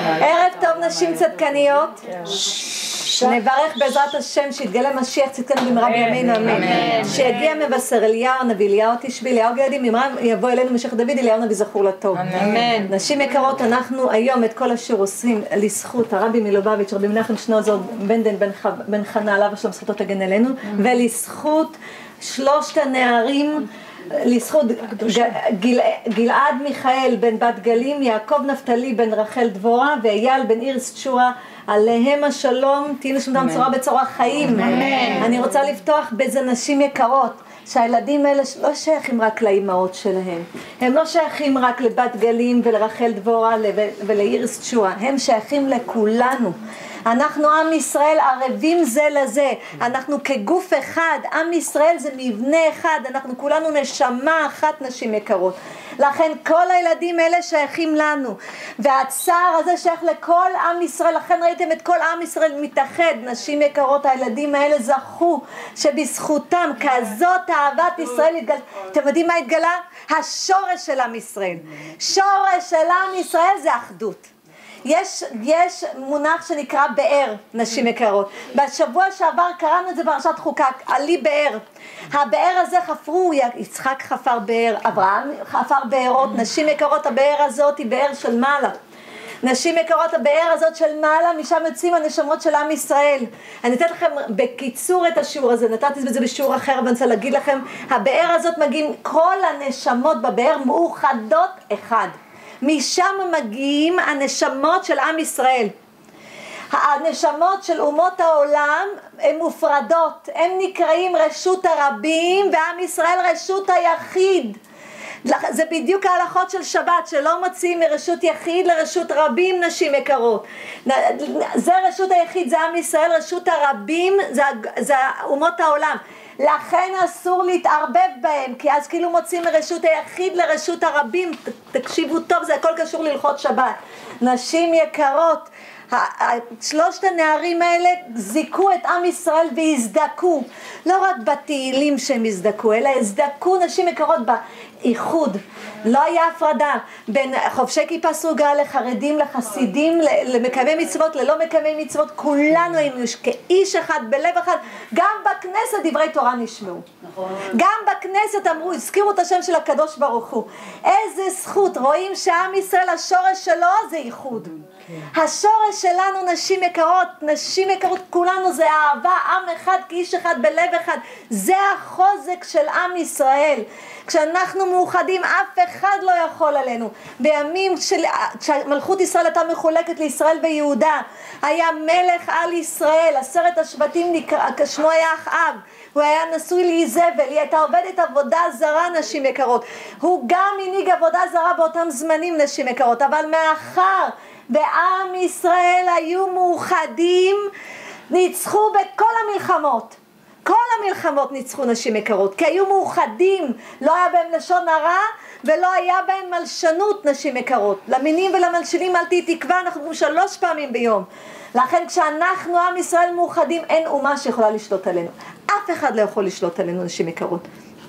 ערב טוב נשים צדקניות. נברך בעזרת השם שיתגלה משיח צדקנו במהרה בימינו אמן. שיגיע מבשר אליהו נביא אליהו תשבי אליהו גדים במהרה יבוא אלינו משיח דוד אליהו נביא זכור לטוב. אמן. נשים יקרות, אנחנו היום את כל השיעור עושים לזכות הרבי מלובביץ' רבי מנחם שנוזר בן בן חנה עליו השלום זכותו תגן אלינו, ולזכות שלושת הנערים, לזכות גלעד מיכאל בן בת גלים, יעקב נפתלי בן רחל דבורה ואייל בן אירס צ'ורה, עליהם השלום, תהי נשמתם צורה בצורה חיים. אני רוצה לפתוח בזה נשים יקרות, שהילדים האלה לא שייכים רק לאימהות שלהם, הם לא שייכים רק לבת גלים ולרחל דבורה ולאירס צ'ורה, הם שייכים לכולנו. אנחנו עם ישראל ערבים זה לזה, אנחנו כגוף אחד, עם ישראל זה מבנה אחד, אנחנו כולנו נשמה אחת נשים יקרות, לכן כל הילדים האלה שייכים לנו, והצער הזה שייך לכל עם ישראל, לכן ראיתם את כל עם ישראל מתאחד. נשים יקרות, הילדים האלה זכו שבזכותם כזאת אהבת ישראל התגלה. אתם יודעים מה התגלה? השורש של עם ישראל, שורש של עם ישראל זה אחדות. יש מונח שנקרא באר, נשים יקרות. בשבוע שעבר קראנו את זה בפרשת חוקה, עלי באר. הבאר הזה חפרו, יצחק חפר באר, אברהם חפר בארות. נשים יקרות, הבאר הזאת היא באר של מעלה. נשים יקרות, הבאר הזאת של מעלה, משם יוצאים הנשמות של עם ישראל. אני אתן לכם בקיצור את השיעור הזה, נתתי את זה בשיעור אחר, אבל אני רוצה להגיד לכם, הבאר הזאת מגיעים, כל הנשמות בבאר מאוחדות אחד. משם מגיעים הנשמות של עם ישראל. הנשמות של אומות העולם הן מופרדות, הם נקראים רשות הרבים, ועם ישראל רשות היחיד. זה בדיוק ההלכות של שבת, שלא מוציאים מרשות יחיד לרשות רבים. נשים יקרות, זה רשות היחיד, זה עם ישראל, רשות הרבים זה אומות העולם, לכן אסור להתערבב בהם, כי אז כאילו מוצאים מרשות היחיד לרשות הרבים. תקשיבו טוב, זה הכל קשור להלכות שבת. נשים יקרות, שלושת הנערים האלה זיקו את עם ישראל והזדקו, לא רק בתהילים שהם הזדקו, אלא הזדקו נשים יקרות באיחוד. לא היה הפרדה בין חובשי כיפה סרוגה לחרדים, לחסידים, למקיימי מצוות, ללא מקיימי מצוות. כולנו היינו כאיש אחד בלב אחד. גם בכנסת דברי תורה נשמעו, גם בכנסת אמרו, הזכירו את השם של הקדוש ברוך הוא. איזה זכות. רואים שעם ישראל השורש שלו זה איחוד. השורש שלנו נשים יקרות, נשים יקרות, כולנו זה אהבה, עם אחד כאיש אחד בלב אחד. זה החוזק של עם ישראל. כשאנחנו מאוחדים אף אחד לא יכול עלינו. בימים שמלכות ישראל הייתה מחולקת לישראל ויהודה, היה מלך על ישראל, 10 השבטים, שמו היה אחאב, הוא היה נשוי לאיזבל, היא הייתה עובדת עבודה זרה. נשים יקרות, הוא גם הנהיג עבודה זרה באותם זמנים. נשים יקרות, אבל מאחר ועם ישראל היו מאוחדים, ניצחו בכל המלחמות. כל המלחמות ניצחו. נשים יקרות, כי היו מאוחדים, לא היה בהם לשון הרע ולא היה בהם מלשנות. נשים יקרות, למינים ולמלשינים אל תהי תקווה, אנחנו אומרים 3 פעמים ביום. לכן כשאנחנו עם ישראל מאוחדים, אין אומה שיכולה לשלוט עלינו, אף אחד לא יכול לשלוט עלינו. נשים יקרות,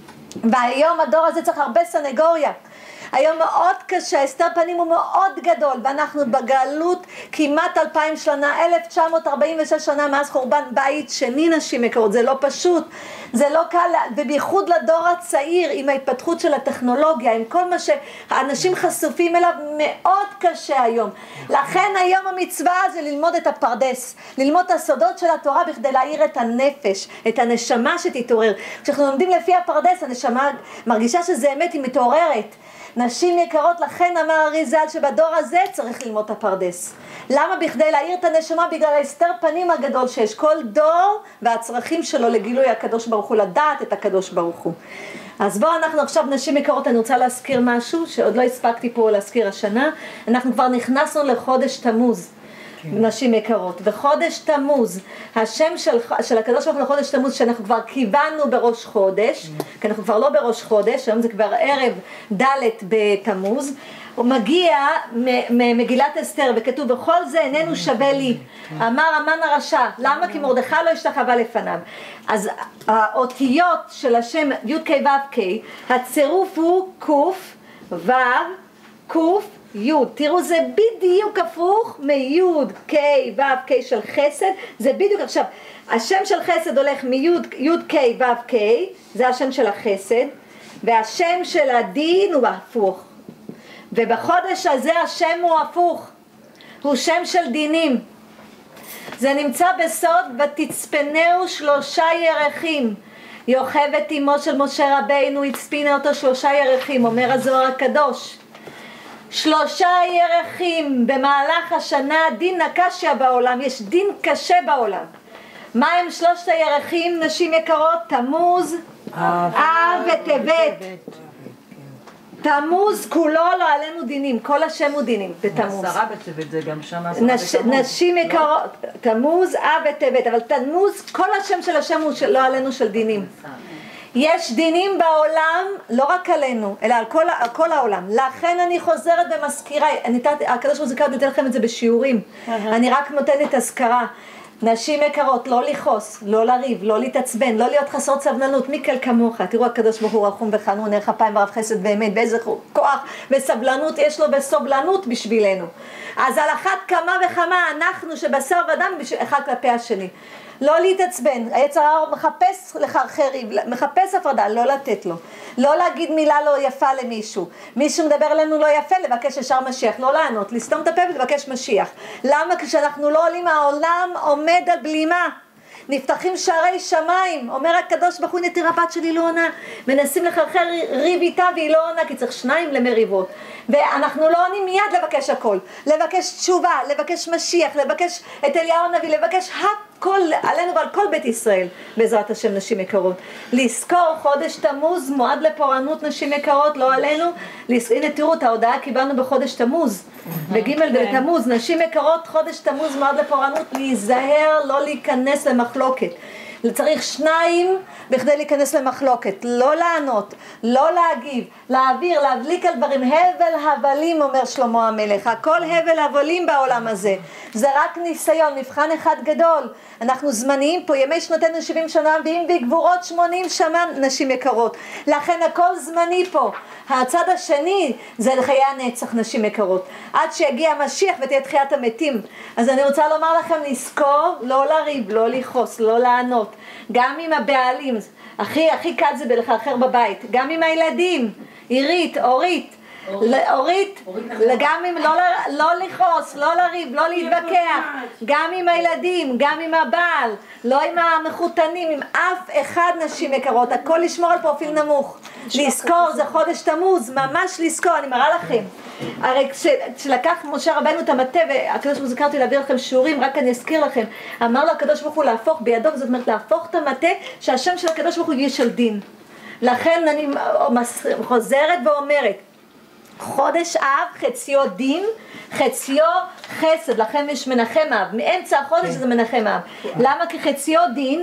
והיום הדור הזה צריך הרבה סנגוריה. היום מאוד קשה, הסתר פנים הוא מאוד גדול, ואנחנו בגלות כמעט 2000 שנה, 1946 שנה מאז חורבן בית שני. נשים יקרות, זה לא פשוט, זה לא קל, ובייחוד לדור הצעיר עם ההתפתחות של הטכנולוגיה, עם כל מה שאנשים חשופים אליו, מאוד קשה היום. לכן היום המצווה זה ללמוד את הפרדס, ללמוד את הסודות של התורה בכדי להאיר את הנפש, את הנשמה שתתעורר. כשאנחנו לומדים לפי הפרדס, הנשמה מרגישה שזה אמת, היא מתעוררת. נשים יקרות, לכן אמר אריז"ל שבדור הזה צריך ללמוד את הפרדס. למה? בכדי להאיר את הנשמה, בגלל ההסתר פנים הגדול שיש. כל דור והצרכים שלו לגילוי הקדוש ברוך הוא, לדעת את הקדוש ברוך הוא. אז בואו אנחנו עכשיו נשים יקרות, אני רוצה להזכיר משהו שעוד לא הספקתי פה להזכיר השנה. אנחנו כבר נכנסנו לחודש תמוז. נשים יקרות, וחודש תמוז, השם של הקדוש ברוך הוא לחודש תמוז, שאנחנו כבר קיבלנו בראש חודש, כי אנחנו כבר לא בראש חודש, היום זה כבר ערב ד' בתמוז, הוא מגיע ממגילת אסתר, וכתוב בכל זה איננו שווה לי, אמר המן הרשע. למה? כי מרדכי לא השתחווה לפניו. אז האותיות של השם י' כ' ו' כ', הצירוף הוא ק' ו' ק' י', תראו זה בדיוק הפוך מי' ק' ו' ק' של חסד, זה בדיוק עכשיו, השם של חסד הולך מי' ק' ו' ק', זה השם של החסד, והשם של הדין הוא הפוך, ובחודש הזה השם הוא הפוך, הוא שם של דינים. זה נמצא בסוד ותצפנהו 3 ירחים. יוכבד אמו של משה רבינו הצפינה אותו 3 ירחים, אומר הזוהר הקדוש. 3 ירחים במהלך השנה, דין הקשיא בעולם, יש דין קשה בעולם. מה הם 3 הירחים, נשים יקרות? תמוז, אב וטבת. תמוז כולו לא עלינו דינים, כל השם הוא דינים בתמוז. 10 בטבת זה גם שם 10 בתמוז. נשים יקרות, תמוז, אב וטבת, אבל תמוז, כל השם של השם הוא לא עלינו של דינים. יש דינים בעולם, לא רק עלינו, אלא על כל העולם. לכן אני חוזרת ומזכירה, הקדוש ברוך הוא זכר, נתן לכם את זה בשיעורים. אני רק נותנת הזכרה. נשים יקרות, לא לכעוס, לא לריב, לא להתעצבן, לא להיות חסרות סבלנות, מיקל כמוך. תראו הקדוש ברוך הוא רחום וחנון, ערך אפיים ורב חסד באמת, באיזה כוח וסבלנות יש לו בסובלנות בשבילנו. אז על אחת כמה וכמה אנחנו שבשר ודם אחד כלפי השני. לא להתעצבן, היצר הרע מחפש לחרחר ריב, מחפש הפרדה, לא לתת לו. לא להגיד מילה לא יפה למישהו. מישהו מדבר אלינו לא יפה, לבקש ישר משיח, לא לענות, לסתום את הפה ולבקש משיח. למה? כשאנחנו לא עולים, העולם עומד על בלימה. נפתחים שערי שמיים, אומר הקדוש ברוך הוא, נתירה בת שלי לא עונה, מנסים לחרחר ריב איתה והיא לא עונה, כי צריך 2 למריבות, ואנחנו לא עונים מיד לבקש הכל, לבקש תשובה, לבקש משיח, לבקש את אליהו הנביא, לבקש הכל עלינו ועל כל בית ישראל, בעזרת השם נשים יקרות. לזכור חודש תמוז מועד לפורענות נשים יקרות, לא עלינו. הנה תראו את ההודעה קיבלנו בחודש תמוז, בג' בתמוז, נשים יקרות, חודש תמוז מועד לפורענות, להיזהר, לא להיכנס למחלוקת. צריך 2 בכדי להיכנס למחלוקת, לא לענות, לא להגיב, להעביר, להבליק על דברים. הבל הבלים, אומר שלמה המלך, הכל הבל הבלים בעולם הזה, זה רק ניסיון, מבחן אחד גדול. אנחנו זמניים פה, ימי שנותינו 70 שנה, ואם בגבורות 80 שנה נשים יקרות, לכן הכל זמני פה. הצד השני זה לחיי הנצח נשים יקרות, עד שיגיע המשיח ותהיה תחיית המתים. אז אני רוצה לומר לכם, לזכור, לא לריב, לא לכעוס, לא לענות, גם עם הבעלים, הכי קל זה בלחרחר בבית, גם עם הילדים, עירית, אורית, גם עם לא לכעוס, לא לריב, לא להתווכח, גם עם הילדים, גם עם הבעל, לא עם המחותנים, עם אף אחד נשים יקרות, הכל לשמור על פרופיל נמוך. לזכור, זה חודש תמוז, ממש לזכור, אני מראה לכם. הרי כשלקח משה רבנו את המטה, והקדוש ברוך הוא זכרתי להביא לכם שיעורים, רק אני אזכיר לכם, אמר לו הקדוש ברוך הוא להפוך בידו, זאת אומרת להפוך את המטה, שהשם של הקדוש ברוך הוא יהיה של דין. לכן אני חוזרת ואומרת, חודש אב חציו דין, חציו חסד, לכן יש מנחם אב, מאמצע החודש זה מנחם אב. למה? כי חציו דין,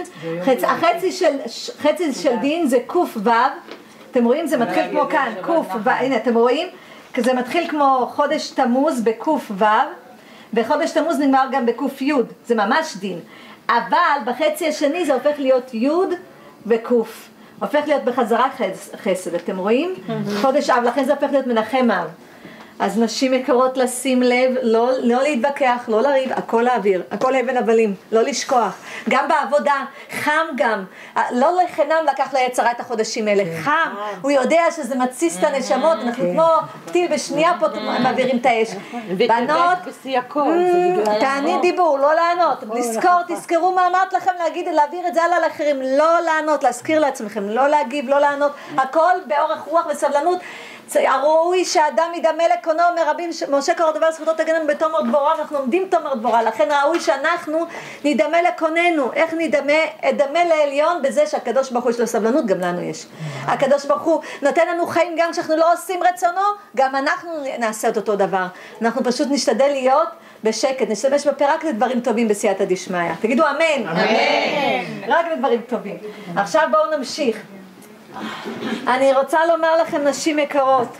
חצי של דין זה קוף וו, אתם רואים? זה מתחיל כמו כאן, קוף וו, הנה אתם רואים? זה מתחיל כמו חודש תמוז בקוף וו, וחודש תמוז נגמר גם בקוף י', זה ממש דין. אבל בחצי השני זה הופך להיות י' וקוף. הופך להיות בחזרה חסד, אתם רואים? חודש אב, לכן זה הופך להיות מנחם אב. אז נשים יקרות לשים לב, לא להתווכח, לא לריב, הכל להעביר, הכל הבל הבלים, לא לשכוח. גם בעבודה, חם גם, לא לחינם לקח ליצרה את החודשים האלה, חם, הוא יודע שזה מתסיס את הנשמות, אנחנו כמו פתיל בשנייה פה מעבירים את האש. בנות, תעני דיבור, לא לענות, לזכור, תזכרו מה אמרת לכם להעביר את זה הלאה לאחרים, לא לענות, להזכיר לעצמכם, לא להגיב, לא לענות, הכל באורך רוח וסבלנות. הראוי שהאדם ידמה לקונו, אומר רבי משה קורא דבר זכותו תגננו בתומר דבורה, אנחנו עומדים תומר דבורה, לכן ראוי שאנחנו נדמה לקוננו. איך נדמה? אדמה לעליון בזה שהקדוש ברוך הוא יש לו סבלנות, גם לנו יש. הקדוש ברוך הוא נותן לנו חיים גם כשאנחנו לא עושים רצונו, גם אנחנו נעשה את אותו דבר. אנחנו פשוט נשתדל להיות בשקט, נשתמש בפה רק לדברים טובים בסייעתא דשמיא. תגידו אמן. אמן. רק לדברים טובים. עכשיו בואו נמשיך. אני רוצה לומר לכם נשים יקרות,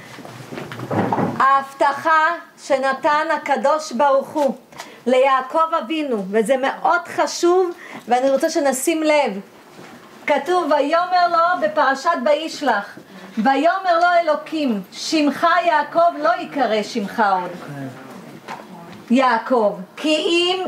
ההבטחה שנתן הקדוש ברוך הוא ליעקב אבינו, וזה מאוד חשוב ואני רוצה שנשים לב, כתוב ויאמר לו בפרשת וישלח, ויאמר לו אלוקים, שמך יעקב לא יקרא שמך עוד. יעקב, כי אם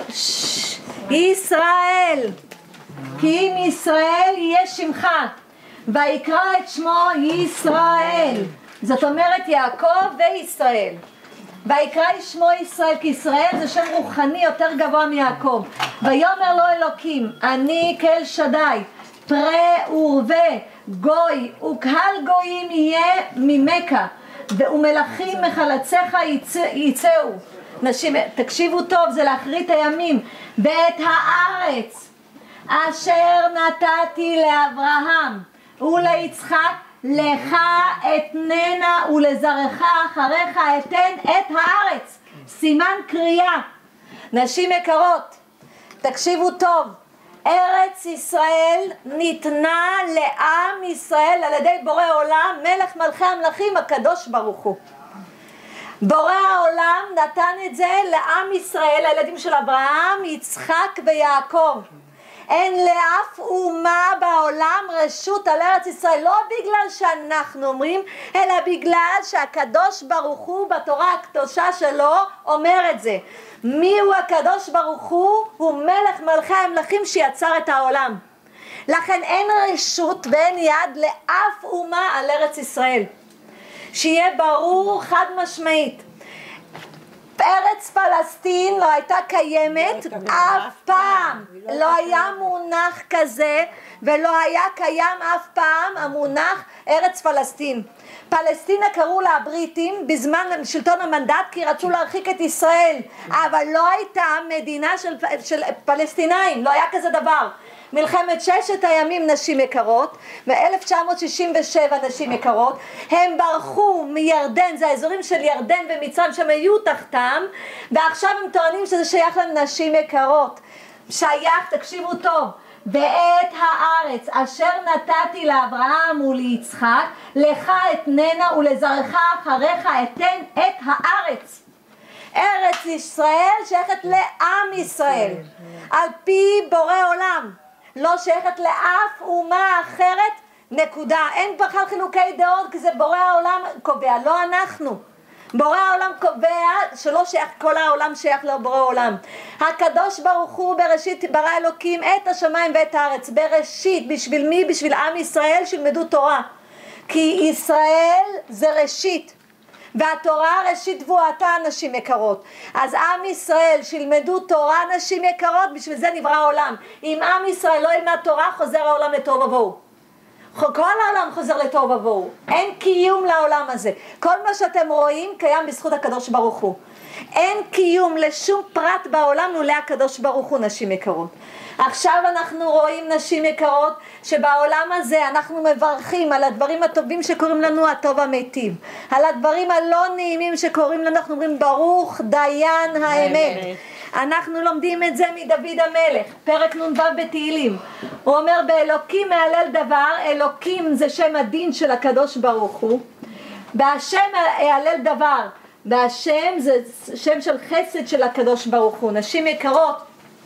ישראל, כי אם ישראל יהיה שמך, ויקרא את שמו ישראל. זאת אומרת יעקב וישראל. ויקרא את שמו ישראל, כי ישראל זה שם רוחני יותר גבוה מיעקב. ויאמר לו אלוקים, אני כאל שדי, פרה ורבה, גוי וקהל גויים יהיה ממך, ומלכים מחלציך יצאו. נשים, תקשיבו טוב, זה לאחרית הימים. ואת הארץ אשר נתתי לאברהם וליצחק לך אתננה ולזרעך אחריך אתן את הארץ. סימן קריאה. נשים יקרות, תקשיבו טוב, ארץ ישראל ניתנה לעם ישראל על ידי בורא עולם, מלך מלכי המלכים הקדוש ברוך הוא. בורא העולם נתן את זה לעם ישראל, הילדים של אברהם, יצחק ויעקב. אין לאף אומה בעולם רשות על ארץ ישראל, לא בגלל שאנחנו אומרים, אלא בגלל שהקדוש ברוך הוא בתורה הקדושה שלו אומר את זה. מי הוא הקדוש ברוך הוא? הוא מלך מלכי המלכים שיצר את העולם. לכן אין רשות ואין יד לאף אומה על ארץ ישראל. שיהיה ברור חד משמעית, ארץ פלסטין לא הייתה קיימת אף פעם, לא היה מונח כזה ולא היה קיים אף פעם המונח ארץ פלסטין. פלסטינה קראו לה הבריטים בזמן שלטון המנדט כי רצו להרחיק את ישראל, אבל לא הייתה מדינה של פלסטינאים, לא היה כזה דבר. מלחמת ששת הימים, נשים יקרות, ב-1967 נשים יקרות, הם ברחו מירדן, זה האזורים של ירדן ומצרים שהם היו תחתם, ועכשיו הם טוענים שזה שייך לנשים יקרות. שייך, תקשיבו טוב, ואת הארץ אשר נתתי לאברהם וליצחק, לך אתננה ולזרעך אחריך אתן את הארץ. ארץ ישראל שייכת לעם ישראל, על פי בורא עולם. לא שייכת לאף אומה אחרת, נקודה. אין בכלל חילוקי דעות, כי זה בורא העולם קובע, לא אנחנו. בורא העולם קובע שלא שייך, כל העולם שייך לבורא העולם. הקדוש ברוך הוא בראשית ברא אלוקים את השמיים ואת הארץ. בראשית, בשביל מי? בשביל עם ישראל שילמדו תורה. כי ישראל זה ראשית. והתורה ראשית תבואתה, נשים יקרות. אז עם ישראל שילמדו תורה, נשים יקרות, בשביל זה נברא העולם. אם עם ישראל לא ילמד תורה, חוזר העולם לתוהו ובוהו. כל העולם חוזר לתוהו ובוהו. אין קיום לעולם הזה. כל מה שאתם רואים קיים בזכות הקדוש ברוך הוא. אין קיום לשום פרט בעולם לולא הקדוש ברוך הוא, נשים יקרות. עכשיו אנחנו רואים, נשים יקרות, שבעולם הזה אנחנו מברכים על הדברים הטובים שקוראים לנו הטוב המיטיב, על הדברים הלא נעימים שקוראים לנו, אנחנו אומרים ברוך דיין האמת. אנחנו לומדים את זה מדוד המלך, פרק נ"ו בתהילים. הוא אומר באלוקים מהלל דבר, אלוקים זה שם הדין של הקדוש ברוך הוא, בהשם מהלל דבר, והשם זה שם של חסד של הקדוש ברוך הוא. נשים יקרות,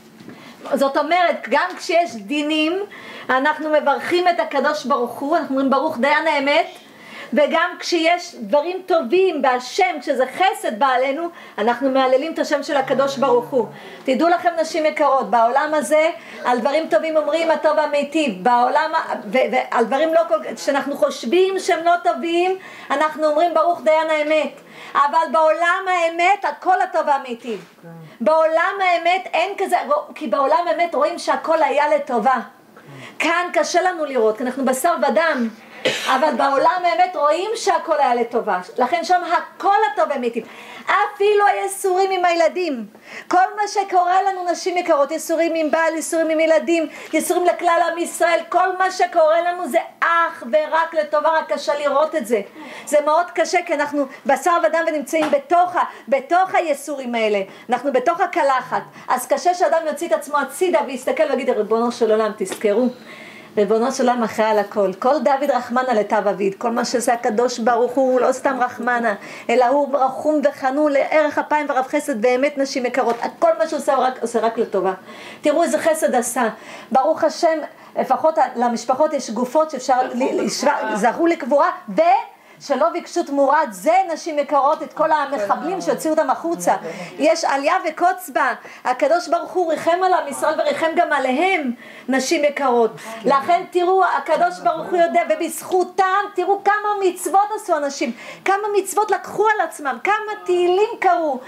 זאת אומרת, גם כשיש דינים, אנחנו מברכים את הקדוש ברוך הוא, אנחנו אומרים ברוך דיין האמת, וגם כשיש דברים טובים בהשם, כשזה חסד בעלינו, אנחנו מהללים את השם של הקדוש ברוך הוא. תדעו לכם, נשים יקרות, בעולם הזה, על דברים טובים אומרים הטוב המיטיב, בעולם, ועל דברים לא, שאנחנו חושבים שהם לא טובים, אנחנו אומרים ברוך דיין האמת. אבל בעולם האמת הכל הטוב והמיטיב. בעולם האמת אין כזה, כי בעולם האמת רואים שהכל היה לטובה. כאן קשה לנו לראות, כי אנחנו בשר ודם, אבל בעולם האמת רואים שהכל היה לטובה. לכן שם הכל הטוב והמיטיב. אפילו היסורים עם הילדים, כל מה שקורה לנו, נשים יקרות, יסורים עם בעל, יסורים עם ילדים, יסורים לכלל עם ישראל, כל מה שקורה לנו זה אך ורק לטובה, רק קשה לראות את זה. זה מאוד קשה, כי אנחנו בשר ודם ונמצאים בתוך היסורים האלה, אנחנו בתוך הקלחת, אז קשה שאדם יוציא את עצמו הצידה ויסתכל ויגיד, ריבונו של עולם, תזכרו, ריבונו של עולם אחראי על הכל. כל דוד רחמנה לטב אביד, כל מה שעושה הקדוש ברוך הוא לא סתם רחמנה, אלא הוא רחום וחנון לערך אפיים ורב חסד באמת נשים יקרות. כל מה שעושה הוא עושה רק לטובה. תראו איזה חסד עשה. ברוך השם, לפחות למשפחות יש גופות שאפשר זכו לקבורה, שלא ביקשו תמורת זה נשים יקרות את כל המחבלים שהוציאו אותם החוצה. יש עלייה וקוץ בה. הקדוש ברוך הוא ריחם על עם ישראל וריחם גם עליהם נשים יקרות. לכן תראו, הקדוש ברוך הוא יודע, ובזכותם תראו כמה מצוות עשו אנשים, כמה מצוות לקחו על עצמם, כמה תהילים קראו.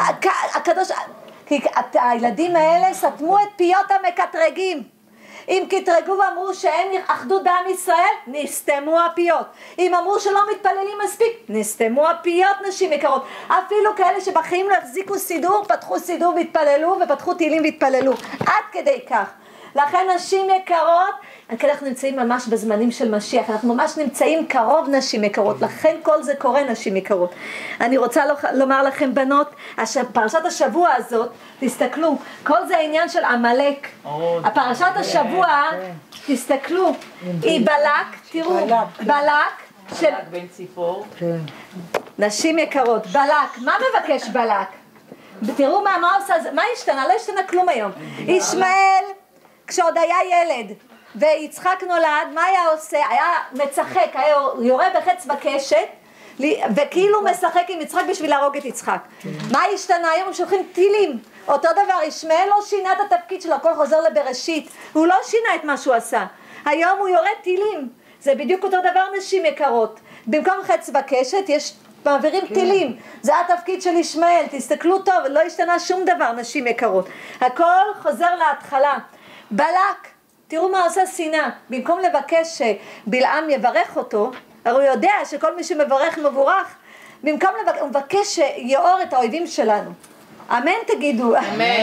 הילדים האלה סתמו את פיות המקטרגים. אם קטרגו ואמרו שאין אחדות בעם ישראל, נסתמו הפיות. אם אמרו שלא מתפללים מספיק, נסתמו הפיות נשים יקרות. אפילו כאלה שבחיים לא החזיקו סידור, פתחו סידור והתפללו, ופתחו תהילים והתפללו. עד כדי כך. לכן נשים יקרות, אנחנו נמצאים ממש בזמנים של משיח, אנחנו ממש נמצאים קרוב נשים יקרות, לכן כל זה קורה נשים יקרות. אני רוצה לומר לכם בנות, פרשת השבוע הזאת, תסתכלו, כל זה העניין של עמלק. הפרשת השבוע, תסתכלו, היא בלק, תראו, בלק של בן ציפור. נשים יקרות, בלק, מה מבקש בלק? תראו מה עושה, מה השתנה? לא השתנה כלום היום. ישמעאל, כשעוד היה ילד ויצחק נולד, מה היה עושה? היה מצחק, היה יורה בחץ בקשת וכאילו משחק עם יצחק בשביל להרוג את יצחק. מה השתנה? היום הם שולחים טילים. אותו דבר, ישמעאל לא שינה את התפקיד שלו, הכל חוזר לבראשית, הוא לא שינה את מה שהוא עשה. היום הוא יורה טילים. זה בדיוק אותו דבר נשים יקרות. במקום חץ בקשת יש מעבירים טילים. זה התפקיד של ישמעאל. תסתכלו טוב, לא השתנה שום דבר נשים יקרות. הכל חוזר להתחלה. בלק, תראו מה עושה שנאה. במקום לבקש שבלעם יברך אותו, הרי הוא יודע שכל מי שמברך מבורך, במקום הוא מבקש שיאור את האויבים שלנו. אמן תגידו.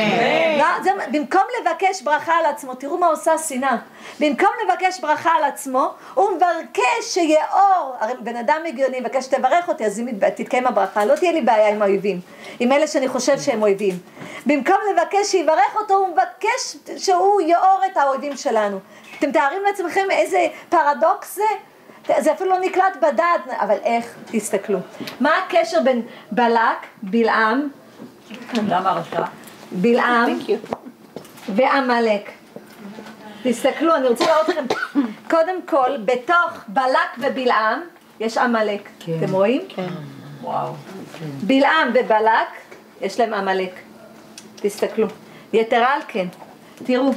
אמן. במקום לבקש ברכה על עצמו, תראו מה עושה שנאה. במקום לבקש ברכה על עצמו, הוא מבקש שיאור. הרי בן אדם הגיוני מבקש שתברך אותי, אז אם תתקיים הברכה, לא תהיה לי בעיה עם האויבים, עם אלה שאני חושב שהם אויבים. במקום לבקש שיברך אותו, הוא מבקש שהוא יאור את האויבים שלנו. אתם תארים לעצמכם איזה פרדוקס זה? זה אפילו לא נקלט בדעת, אבל איך? תסתכלו. מה הקשר בין בלק, בלעם, למה רשע? בלעם ועמלק? תסתכלו, אני רוצה לראות לכם. קודם כל, בתוך בלק ובלעם יש עמלק. אתם רואים? כן. וואו. בלעם ובלק יש להם עמלק. תסתכלו. יתרה על כן, תראו.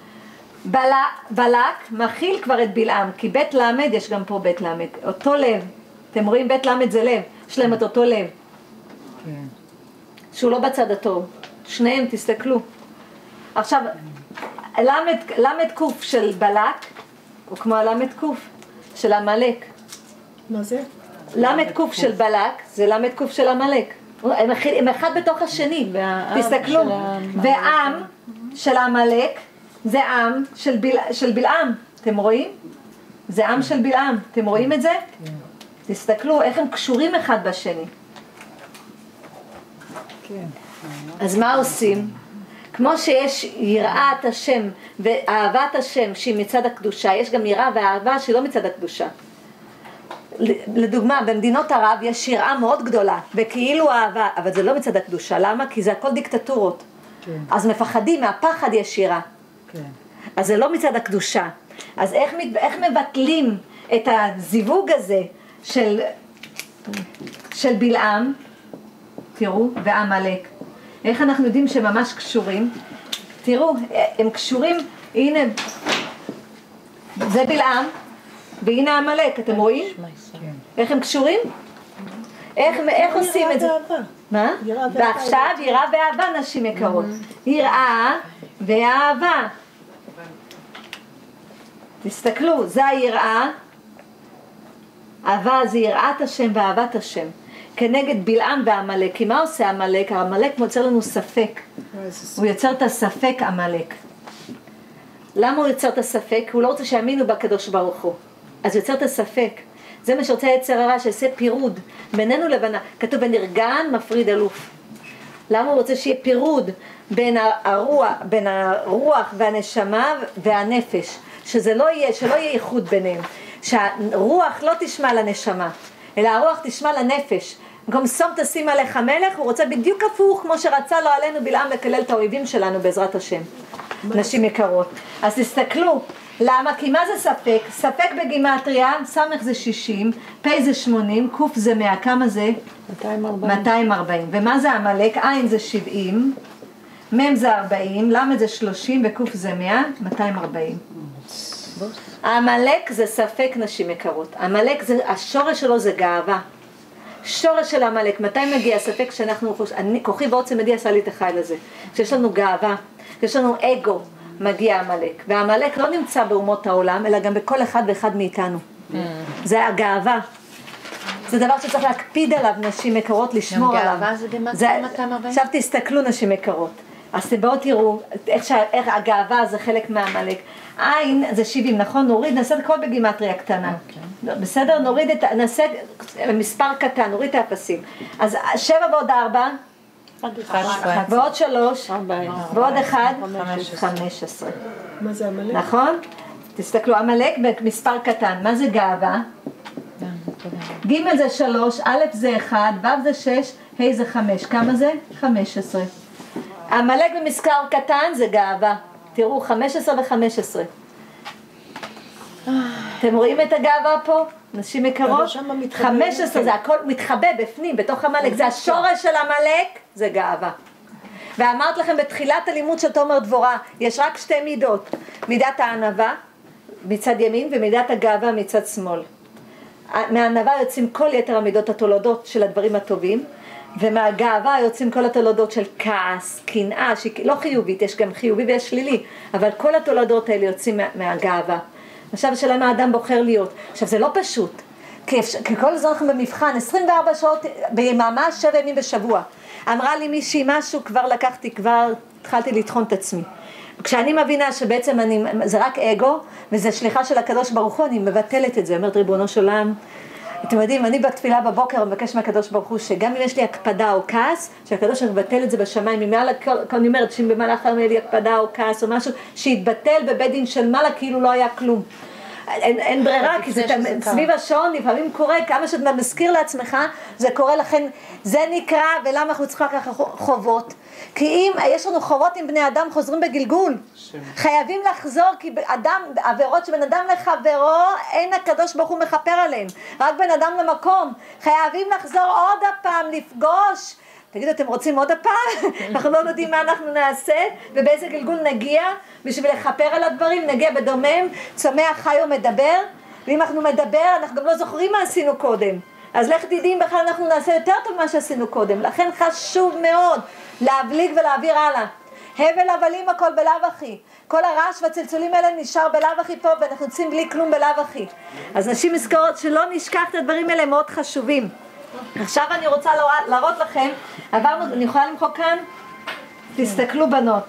בלק מכיל כבר את בלעם, כי בית למד יש גם פה בית למד. אותו לב. אתם רואים, בית למד זה לב. יש להם את אותו לב. כן. שהוא לא בצד הטוב. שניהם, תסתכלו. עכשיו, למד קוף של בלק, הוא כמו הלמד קוף של עמלק. מה זה? למד קוף של בלק, זה למד קוף של עמלק. הם אחד בתוך השני. תסתכלו. ועם של עמלק, זה עם של בלעם. אתם רואים? זה עם של בלעם. אתם רואים את זה? תסתכלו איך הם קשורים אחד בשני. אז מה עושים? כמו שיש יראת השם ואהבת השם שהיא מצד הקדושה, יש גם יראה ואהבה שהיא לא מצד הקדושה. לדוגמה, במדינות ערב יש יראה מאוד גדולה וכאילו אהבה, אבל זה לא מצד הקדושה. למה? כי זה הכל דיקטטורות. אז מפחדים, מהפחד יש יראה. אז זה לא מצד הקדושה. אז איך מבטלים את הזיווג הזה של בלעם, תראו, ועמלק? איך אנחנו יודעים שהם ממש קשורים? תראו, הם קשורים, הנה, זה בלעם, והנה עמלק, אתם רואים? איך הם קשורים? איך עושים את זה? מה? ועכשיו יראה ואהבה נשים יקרות. יראה ואהבה. תסתכלו, זה היראה. אהבה זה יראת השם ואהבת השם. כנגד בלעם ועמלק. כי מה עושה עמלק? העמלק מוצר לנו ספק. הוא יוצר את הספק עמלק. למה הוא יוצר את הספק? הוא לא רוצה שיאמינו בקדוש ברוך הוא. אז הוא יוצר את הספק. זה מה שרוצה יצר הרע, שעושה פירוד בינינו לבנה. כתוב בנרגן מפריד אלוף. למה הוא רוצה שיהיה פירוד בין הרוח והנשמה והנפש? שזה לא יהיה, שלא יהיה ייחוד ביניהם, שהרוח לא תשמע לנשמה, אלא הרוח תשמע לנפש. במקום שום תשים עליך מלך, הוא רוצה בדיוק הפוך כמו שרצה לו עלינו בלעם לקלל את האויבים שלנו בעזרת השם. נשים יקרות. אז תסתכלו, למה? כי מה זה ספק? ספק בגימטריה, סמך זה 60, פ' זה 80, ק' זה 100, כמה זה? 240. ומה זה עמלק? עין זה 70, מ' זה 40, ל' זה 30 וק' זה 100, 240. עמלק זה ספק, נשים יקרות. עמלק זה, השורש שלו זה גאווה. שורש של עמלק, מתי מגיע ספק שאנחנו, כוחי ועוצם ידי עשה לי את החיל הזה. כשיש לנו גאווה, כשיש לנו אגו, מגיע עמלק. והעמלק לא נמצא באומות העולם, אלא גם בכל אחד ואחד מאיתנו. זה הגאווה. זה דבר שצריך להקפיד עליו, נשים יקרות, לשמור עליו. גם גאווה זה במה 240? עכשיו תסתכלו, נשים יקרות. אז בואו תראו איך הגאווה זה חלק מהעמלק. עין זה 70, נכון? נוריד, נעשה את הכל בגימטריה קטנה. בסדר? נוריד את, נעשה מספר קטן, נוריד את האפסים. אז 7 ועוד 4, ועוד 3, ועוד 1, 15. מה זה עמלק? נכון? תסתכלו, עמלק במספר קטן, מה זה גאווה? ג' זה 3, א' זה 1, ו' זה 6, ה' זה 5, כמה זה? 15. עמלק במספר קטן זה גאווה. תראו, 15 ו-15. אתם רואים את הגאווה פה? נשים יקרות? 15 זה הכל מתחבא בפנים, בתוך עמלק. זה השורש של עמלק, זה גאווה. ואמרת לכם בתחילת הלימוד של תומר דבורה, יש רק 2 מידות. מידת הענווה מצד ימין ומידת הגאווה מצד שמאל. מהענווה יוצאים כל יתר המידות התולדות של הדברים הטובים, ומהגאווה יוצאים כל התולדות של כעס, קנאה, שהיא לא חיובית, יש גם חיובי ויש שלילי, אבל כל התולדות האלה יוצאים מהגאווה. עכשיו השאלה מה האדם בוחר להיות. עכשיו זה לא פשוט, כי כל הזמן אנחנו במבחן, 24 שעות ביממה, 7 ימים בשבוע. אמרה לי מישהי משהו, כבר התחלתי לטחון את עצמי. כשאני מבינה שבעצם זה רק אגו, וזה שליחה של הקדוש ברוך הוא, אני מבטלת את זה, אומרת ריבונו של עולם, אתם יודעים, אני בתפילה בבוקר מבקש מהקדוש ברוך הוא שגם אם יש לי הקפדה או כעס, שהקדוש מבטל את זה בשמיים, ממעל הכל, אני אומרת שאם במהלך היום יהיה לי הקפדה או כעס או משהו, שיתבטל בבית דין של מעלה כאילו לא היה כלום. אין ברירה, כי זה סביב השעון, לפעמים קורה, כמה שאתה מזכיר לעצמך, זה קורה לכן, זה נקרא, ולמה אנחנו צריכים ככה חובות? כי אם יש לנו חובות עם בני אדם חוזרים בגלגול, חייבים לחזור, כי אדם, עבירות שבין אדם לחברו, אין הקדוש ברוך הוא מכפר עליהם, רק בין אדם למקום, חייבים לחזור עוד הפעם, לפגוש, תגידו, אתם רוצים עוד הפעם? אנחנו לא יודעים מה אנחנו נעשה, ובאיזה גלגול נגיע, בשביל לחפר על הדברים, נגיע בדומם, צומח חי ומדבר, ואם אנחנו מדבר, אנחנו גם לא זוכרים מה עשינו קודם. אז לך תדעים, בכלל אנחנו נעשה יותר טוב מה שעשינו קודם, לכן חשוב מאוד להבליג ולהעביר הלאה. הבל הבלים הכל בלאו הכי, כל הרעש והצלצולים האלה נשאר בלאו הכי פה, ואנחנו יוצאים בלי כלום בלאו הכי. אז נשים מזכרות שלא נשכח את הדברים האלה, מאוד חשובים. עכשיו אני רוצה להראות לכם, עברנו, אני יכולה למחוק כאן? תסתכלו בנות.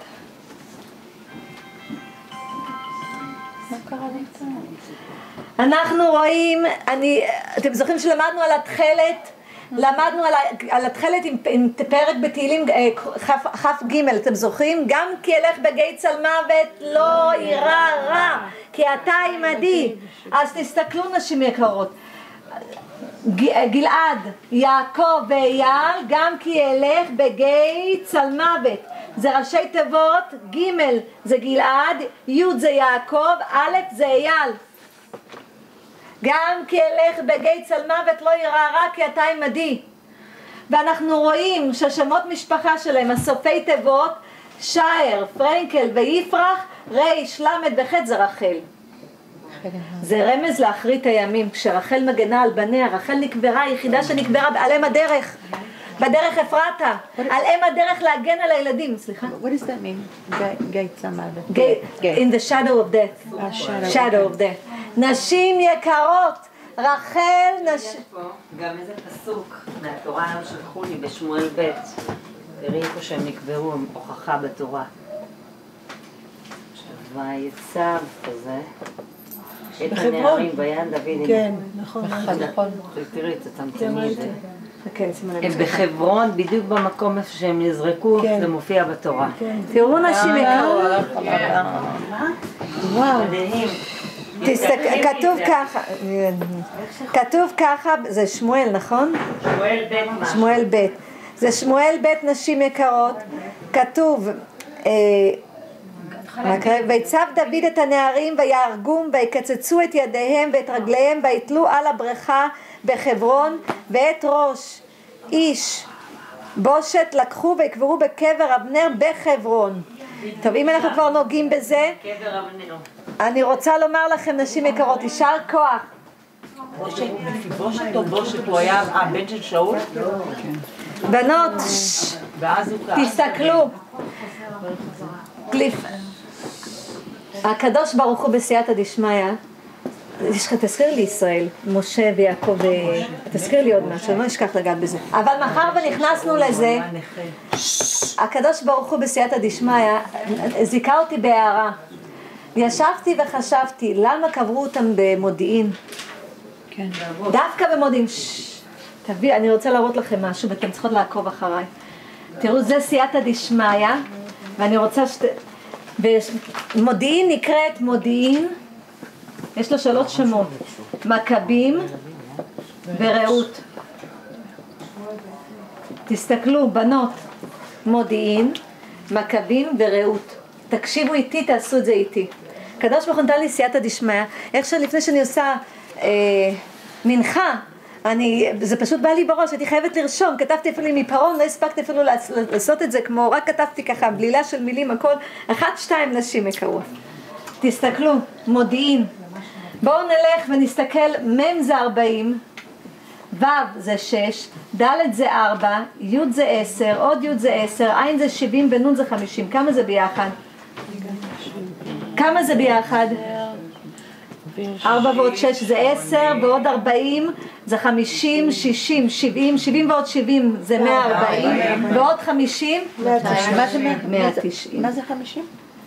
מה קרה בעצם? אנחנו רואים, אתם זוכרים שלמדנו על התחלת? למדנו על התחלת עם פרק בתהילים כף ג', אתם זוכרים? גם כי אלך בגיא צל מוות לא יירא רע, כי אתה עמדי. אז תסתכלו נשים יקרות. גלעד, יעקב ואייל, גם כי אלך בגיא צל מוות. זה ראשי תיבות, ג' זה גלעד, י' זה יעקב, א' זה אייל. גם כי אלך בגיא צל מוות לא יירא רע, כי אתה עמדי. ואנחנו רואים שהשמות משפחה שלהם, הסופי תיבות, שער, פרנקל ויפרח, ריש, למד וח' זה רחל. זה רמז לאחרית הימים, כשרחל מגנה על בניה, רחל נקברה, היחידה שנקברה על אם הדרך, בדרך אפרתה, על אם הדרך להגן על הילדים. סליחה? What does that mean? גיא צל מוות. In the shadow of death. shadow of death. נשים יקרות, רחל גם איזה פסוק מהתורה שלחו לי בשמואל ב', תראי איפה שהם נקברו, הוכחה בתורה. ויצב כזה את הנערים ביד דוד. כן, נכון. תראי, תצמצמי את זה. הם בחברון, בדיוק במקום איפה שהם נזרקו, זה מופיע בתורה. תראו נשים יקרות. וואו. מדהים. כתוב ככה, זה שמואל, נכון? שמואל ב' שמואל ב'. זה שמואל ב' נשים יקרות. כתוב, ויצב דוד את הנערים ויהרגום ויקצצו את ידיהם ואת רגליהם ויתלו על הבריכה בחברון, ואת ראש איש בושת לקחו ויקברו בקבר אבנר בחברון. טוב, אם אנחנו כבר נוגעים בזה, קבר אבנר. אני רוצה לומר לכם, נשים יקרות, יישר כוח. מפיבושת או בושת, הוא היה הבן של שאול? בנות, ואז הוא כעס. תסתכלו. הקדוש ברוך הוא בסייעתא דשמיא, תזכיר לי ישראל, משה ויעקב, תזכיר לי עוד משהו, אני לא אשכח לגעת בזה. אבל מאחר ונכנסנו לזה, הקדוש ברוך הוא בסייעתא דשמיא זיכה אותי בהערה. ישבתי וחשבתי, למה קברו אותם במודיעין? כן. דווקא במודיעין. תביא, אני רוצה להראות לכם משהו ואתם צריכות לעקוב אחריי. תראו, זה סייעתא דשמיא, ואני רוצה מודיעין נקראת מודיעין, יש לו 3 שמות, מכבים ורעות. תסתכלו, בנות, מודיעין, מכבים ורעות. תקשיבו איתי, תעשו את זה איתי. הקדוש ברוך הוא נתן לי סייעתא דשמיא, איך שלפני שאני עושה מנחה, זה פשוט בא לי בראש, הייתי חייבת לרשום, כתבתי אפילו מפרון, לא הספקתי אפילו לעשות את זה, כמו רק כתבתי ככה, בלילה של מילים, הכל, 1-2 נשים יקרות. תסתכלו, מודיעין. בואו נלך ונסתכל, מ' זה 40, ו' זה 6, ד' זה 4, י' זה 10, עוד י' זה 10, ע' זה 70 ונ' זה 50. כמה זה ביחד? כמה זה ביחד? 4 ועוד 6 זה 10, ועוד 40 זה 50, 60, 70, 70 ועוד 70 זה 140, ועוד 50 190. מה זה 50?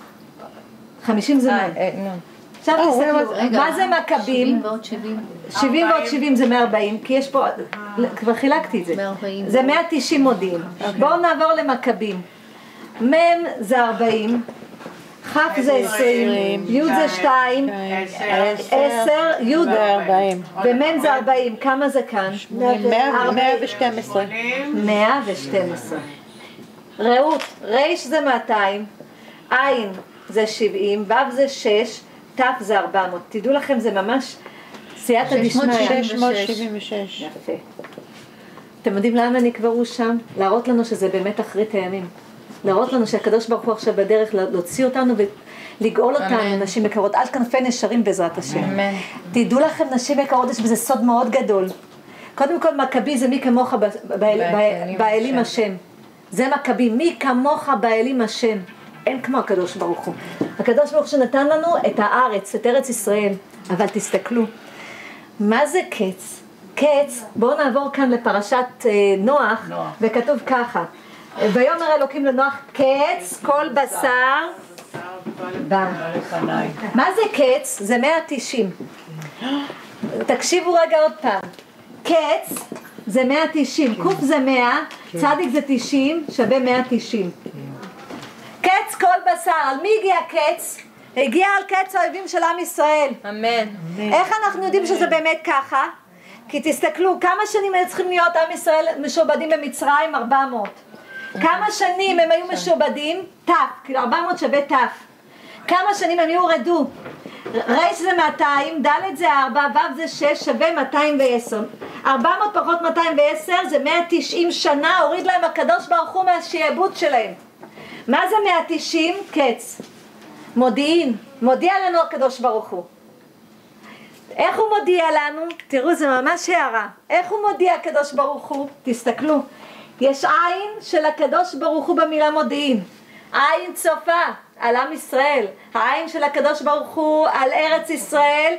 50 זה 100. עכשיו תסתכלו, מה זה מכבים? 70 ועוד 70 זה 140, כי יש פה, כבר חילקתי את זה, זה 190 מודיעין. בואו נעבור למכבים. מ' זה 40, כ' זה 20, י' זה 2, 10, י' זה 40, ומ' זה 40, כמה זה כאן? 112. 112. רעות, ר' זה 200, ע' זה 70, ו' זה 6, ת' זה 400. תדעו לכם, זה ממש סייעתא דשמיא. 676. יפה. אתם יודעים למה נקברו שם? להראות לנו שזה באמת אחרית הימים. להראות לנו שהקדוש ברוך הוא עכשיו בדרך להוציא אותנו ולגאול אותנו, נשים יקרות, על כנפי נשרים בעזרת השם. תדעו לכם, נשים יקרות, יש בזה סוד מאוד גדול. קודם כל, מכבי זה מי כמוך באלים השם. זה מכבי, מי כמוך באלים השם. אין כמו הקדוש ברוך הוא. הקדוש ברוך הוא שנתן לנו את הארץ, את ארץ ישראל. אבל תסתכלו, מה זה קץ? קץ, בואו נעבור כאן לפרשת נוח, וכתוב ככה, ויאמר אלוקים לנוח, קץ כל בשר בא. מה זה קץ? זה 190. תקשיבו רגע עוד פעם. קץ זה 190, קוף זה 100, צדיק זה 90, שווה 190. קץ כל בשר, על מי הגיע קץ? הגיע על קץ האויבים של עם ישראל. אמן. איך אנחנו יודעים שזה באמת ככה? כי תסתכלו, כמה שנים היו צריכים להיות עם ישראל משועבדים במצרים? 400. כמה שנים הם היו משועבדים? ת', כאילו 400 שווה ת'. כמה שנים הם יורדו? ר' זה 200, ד' זה 4, ו' זה 6, שווה 210. 400 פחות 210 זה 190 שנה, הוריד להם הקדוש ברוך הוא מהשעבוד שלהם. מה זה 190? קץ. מודיעין. מודיע לנו הקדוש ברוך הוא. איך הוא מודיע לנו? תראו, זה ממש הערה. איך הוא מודיע הקדוש ברוך הוא? תסתכלו. יש עין של הקדוש ברוך הוא במילה מודיעין. עין צופה על עם ישראל. העין של הקדוש ברוך הוא על ארץ ישראל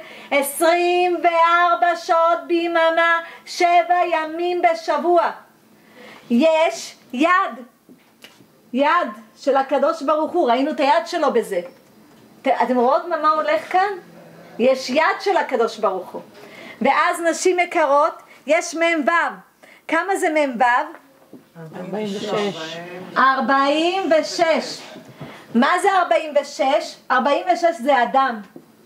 24 שעות ביממה, 7 ימים בשבוע. יש יד של הקדוש ברוך הוא, ראינו את היד שלו בזה. אתם רואות מה הולך כאן? יש יד של הקדוש ברוך הוא. ואז נשים יקרות, יש מ"ו. כמה זה מ"ו? 46. 46. מה זה 46? 46 זה אדם.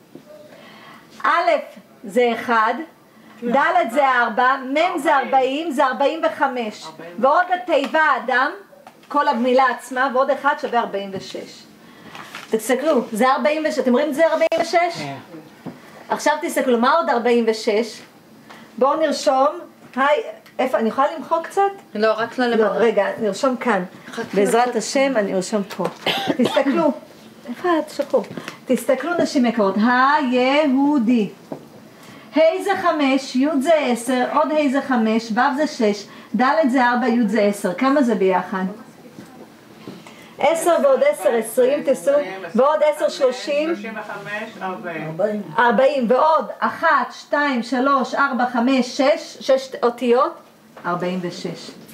א' זה 1, ד' זה 4, מ' זה 40, זה 45. ועוד התיבה אדם, כל המילה עצמה, ועוד 1 שווה 46. תסתכלו, זה 46, אתם רואים את זה 46? עכשיו תסתכלו, מה עוד 46? בואו נרשום, היי, איפה, אני יכולה למחוק קצת? לא, רק למעלה. רגע, נרשום כאן. בעזרת השם, אני ארשום פה. תסתכלו, איפה את שכחו? תסתכלו נשים יקרות, היהודי. ה' זה 5, י' זה 10, עוד ה' זה 5, ו' זה 6, ד' זה 4, י' זה 10. כמה זה ביחד? 10 ועוד 10, 20, תסו, ועוד 10, 30, 40, ועוד 1, 2, 3, 4, 5, 6 אותיות, 46.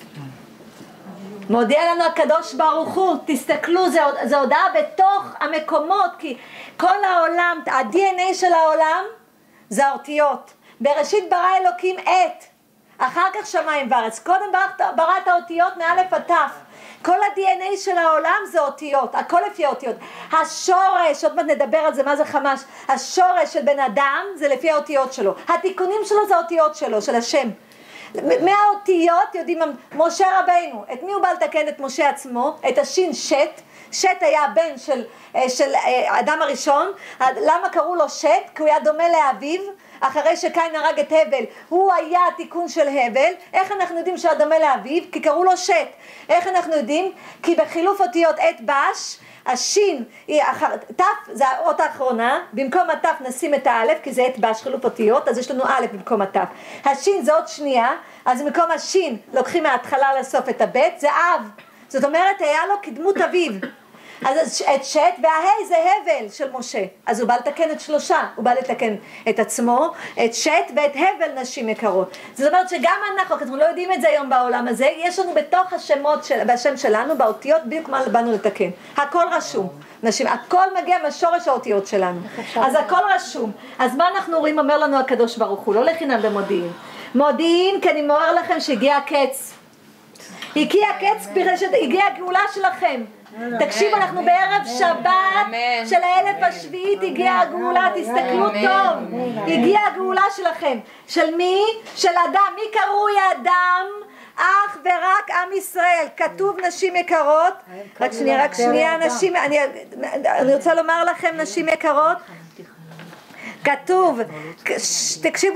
מודיע לנו הקדוש ברוך הוא, תסתכלו, זה הודעה בתוך המקומות, כי כל העולם, ה-DNA של העולם, זה האותיות. בראשית ברא אלוקים את, אחר כך שמיים וארץ, קודם ברא את האותיות מאלף עד תף. כל ה-DNA של העולם זה אותיות, הכל לפי האותיות. השורש, עוד מעט נדבר על זה, מה זה חמש, השורש של בן אדם זה לפי האותיות שלו. התיקונים שלו זה האותיות שלו, של השם. מהאותיות יודעים, משה רבינו, את מי הוא בא לתקן? את משה עצמו, את השין שת. שת היה הבן של אדם הראשון. למה קראו לו שת? כי הוא היה דומה לאביו. אחרי שקין הרג את הבל, הוא היה התיקון של הבל. איך אנחנו יודעים שהוא דומה לאביו? כי קראו לו שת. איך אנחנו יודעים? כי בחילוף אותיות את בש, השין, תף זה האות האחרונה, במקום התף נשים את האלף, כי זה את בש, חילוף אותיות, אז יש לנו א' במקום התף. השין זה עוד שנייה, אז במקום השין לוקחים מההתחלה לסוף את הבית, זה אב. זאת אומרת, היה לו כדמות אביו. אז את שת, וההי זה הבל של משה. אז הוא בא לתקן את שלושה, הוא בא לתקן את עצמו, את שת ואת הבל נשים יקרות. זאת אומרת שגם אנחנו לא יודעים את זה היום בעולם הזה, יש לנו בתוך השמות, בשם שלנו, באותיות, בדיוק מה באנו לתקן. הכל רשום. נשים, הכל מגיע מהשורש האותיות שלנו. אז הכל רשום. אז מה אנחנו רואים, אומר לנו הקדוש ברוך הוא, לא לחינם במודיעין. מודיעין, כי אני מואר לכם שהגיע הקץ. הגיע הקץ, הגיע הגאולה שלכם. תקשיבו, אנחנו בערב שבת של האלף השביעית, הגיעה הגאולה, תסתכלו טוב, הגיעה הגאולה שלכם. של מי? של אדם. מי קרוי אדם? אך ורק עם ישראל. כתוב נשים יקרות, רק שנייה נשים, אני רוצה לומר לכם נשים יקרות, כתוב, תקשיבו,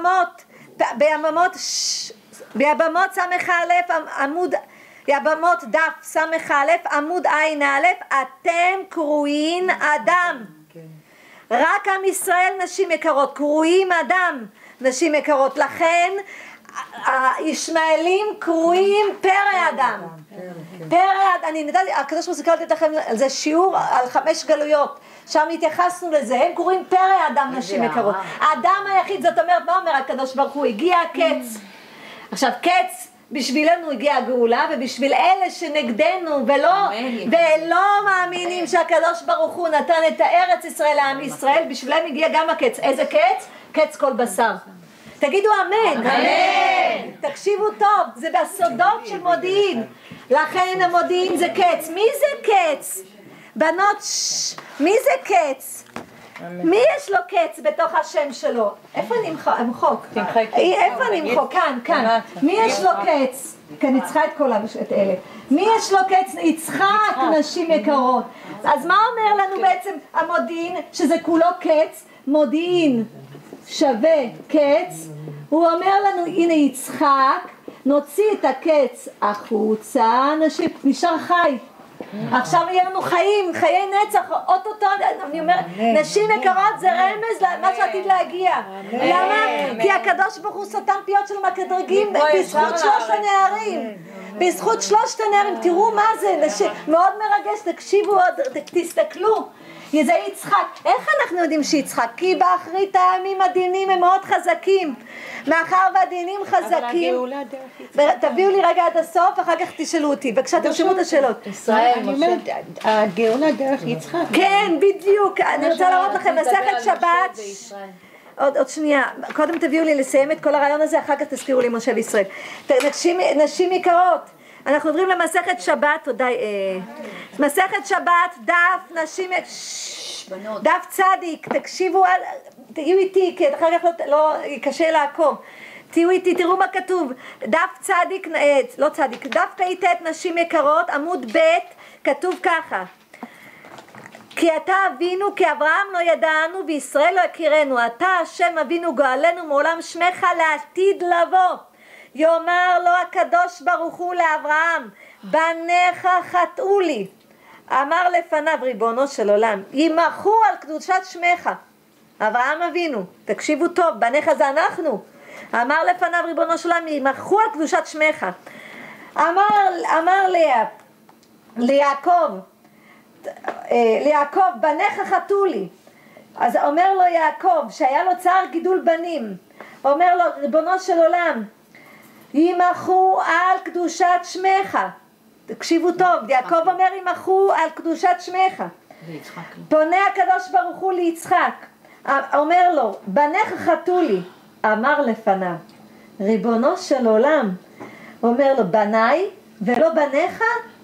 ביבמות סמך א' עמוד, יבמות דף סמך א' עמוד עין א', אתם קרויים אדם. רק עם ישראל נשים יקרות, קרויים אדם נשים יקרות. לכן הישמעאלים קרויים פרא אדם. פרא, אני נדעתי, הקדוש ברוך הוא סיכלתי לכם על זה שיעור על 5 גלויות, שם התייחסנו לזה, הם קרויים פרא אדם נשים יקרות. האדם היחיד, זאת אומרת, מה אומר הקדוש ברוך הוא? הגיע הקץ. עכשיו קץ בשבילנו הגיעה הגאולה, ובשביל אלה שנגדנו ולא מאמינים שהקדוש ברוך הוא נתן את הארץ ישראל לעם ישראל, בשבילם הגיע גם הקץ. איזה קץ? קץ כל בשר. תגידו אמן. אמן. תקשיבו טוב, זה בסודות של מודיעין. לכן המודיעין זה קץ. מי זה קץ? בנות, מי זה קץ? מי יש לו קץ בתוך השם שלו? איפה נמחוק? איפה נמחוק? כאן. מי יש לו קץ? כאן אני צריכה את כל אלה. מי יש לו קץ? יצחק, נשים יקרות. אז מה אומר לנו בעצם המודיעין? שזה כולו קץ. מודיעין שווה קץ. הוא אומר לנו, הנה יצחק, נוציא את הקץ החוצה, נשים, נשאר חי. עכשיו יהיה לנו חיים, חיי נצח, אוטוטו, אני אומרת, נשים יקרות זה רמז למה שעתיד להגיע. למה? כי הקדוש ברוך הוא סתם פיות שלו מקדרגים בזכות 3 הנערים. בזכות 3 הנערים, תראו מה זה, מאוד מרגש, תקשיבו עוד, תסתכלו. זה יצחק. איך אנחנו יודעים שיצחק? כי באחרית הימים הדינים הם מאוד חזקים. מאחר והדינים חזקים, תביאו לי רגע עד הסוף, אחר כך תשאלו אותי. בבקשה, תרשמו את השאלות. אני אומרת, הגאולה דרך יצחק. כן, בדיוק. אני רוצה להראות לכם, מסכת שבת. עוד שנייה. קודם תביאו לי לסיים את כל הרעיון הזה, אחר כך תזכירו לי משה וישראל. נשים יקרות. אנחנו עוברים למסכת שבת, מסכת שבת, דף נשים, דף צדיק, תקשיבו, תהיו איתי, כי אחר כך לא קשה לעקוב, תהיו איתי, תראו מה כתוב, דף צדיק, לא צדיק, דף פ"ט נשים יקרות, עמוד ב', כתוב ככה, כי אתה אבינו, כי אברהם לא ידענו וישראל לא הכירנו, אתה השם אבינו גואלנו מעולם שמך לעתיד לבוא. יאמר לו הקדוש ברוך הוא לאברהם, בניך חטאו לי. אמר לפניו ריבונו של עולם, ימחו על קדושת שמך. אברהם אבינו, תקשיבו טוב, בניך זה אנחנו. אמר לפניו ריבונו של עולם, ימחו על קדושת שמך. אמר ליעקב, בניך חטאו לי. אז אומר לו יעקב, שהיה לו צער גידול בנים, אומר לו ריבונו של עולם, ימחו על קדושת שמך. תקשיבו טוב, יעקב אומר ימחו על קדושת שמך. פונה הקדוש ברוך הוא ליצחק, אומר לו, בניך חטאו לי. אמר לפניו, ריבונו של עולם, אומר לו, בניי ולא בניך?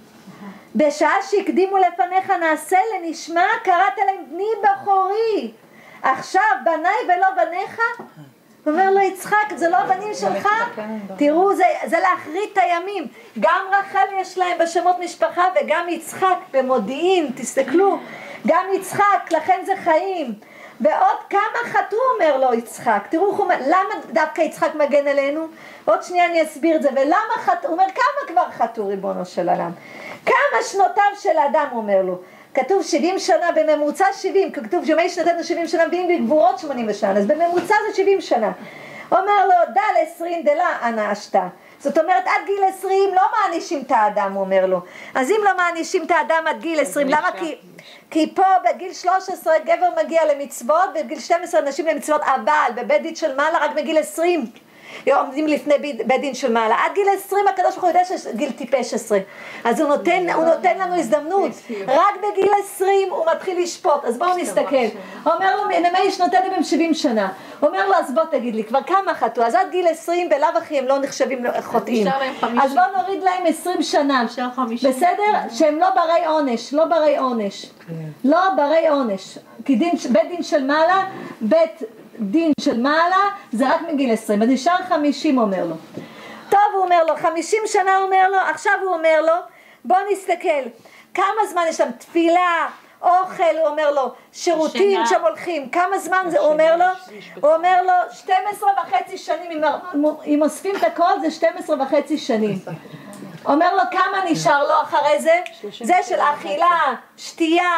בשעה שהקדימו לפניך נעשה לנשמע, קראת להם בני בכורי, עכשיו בניי ולא בניך? אומר לו יצחק, זה לא הבנים שלך? תראו, זה להחריט את הימים. גם רחל יש להם בשמות משפחה וגם יצחק במודיעין, תסתכלו, גם יצחק, לכן זה חיים. ועוד כמה חטאו, אומר לו יצחק. תראו, למה דווקא יצחק מגן עלינו? עוד שנייה אני אסביר את זה. ולמה חטאו? הוא אומר, כמה כבר חטאו ריבונו של עולם? כמה שנותיו של האדם, אומר לו. כתוב 70 שנה, בממוצע 70, כתוב ימי שנתנו 70 שנה, ואם בגבורות 80 שנה, אז בממוצע זה 70 שנה. אומר לו, דל 20 דלה אנשתה. זאת אומרת, עד גיל 20 לא מענישים את האדם, הוא אומר לו. אז אם לא מענישים את האדם עד גיל 20, למה? כי פה בגיל 13 גבר מגיע למצוות, ובגיל 12 נשים למצוות, אבל בבית דין של מעלה רק בגיל 20. עומדים לפני בית דין של מעלה. עד גיל 20 הקדוש ברוך הוא יודע שגיל טיפש 10. אז הוא נותן לנו הזדמנות. רק בגיל 20 הוא מתחיל לשפוט. אז בואו נסתכל. אומר לו, נמי שנותן לי בהם 70 שנה. אומר לו, אז בוא תגיד לי, כבר כמה חטאו? אז עד גיל 20 בלאו הכי הם לא נחשבים חוטאים. אז בואו נוריד להם 20 שנה. בסדר? שהם לא ברי עונש. לא ברי עונש. לא ברי עונש. כי בית דין של מעלה, בית דין של מעלה זה רק מגיל 20, אז נשאר 50, אומר לו. טוב, הוא אומר לו, 50 שנה אומר לו, עכשיו הוא אומר לו, בוא נסתכל, כמה זמן יש להם תפילה, אוכל, הוא אומר לו, שירותים שהם הולכים, כמה זמן זה, הוא אומר לו? הוא אומר לו, 12 וחצי שנים, אם אוספים את הכל זה 12 וחצי שנים. אומר לו, כמה נשאר לו אחרי זה? זה של אכילה, שתייה,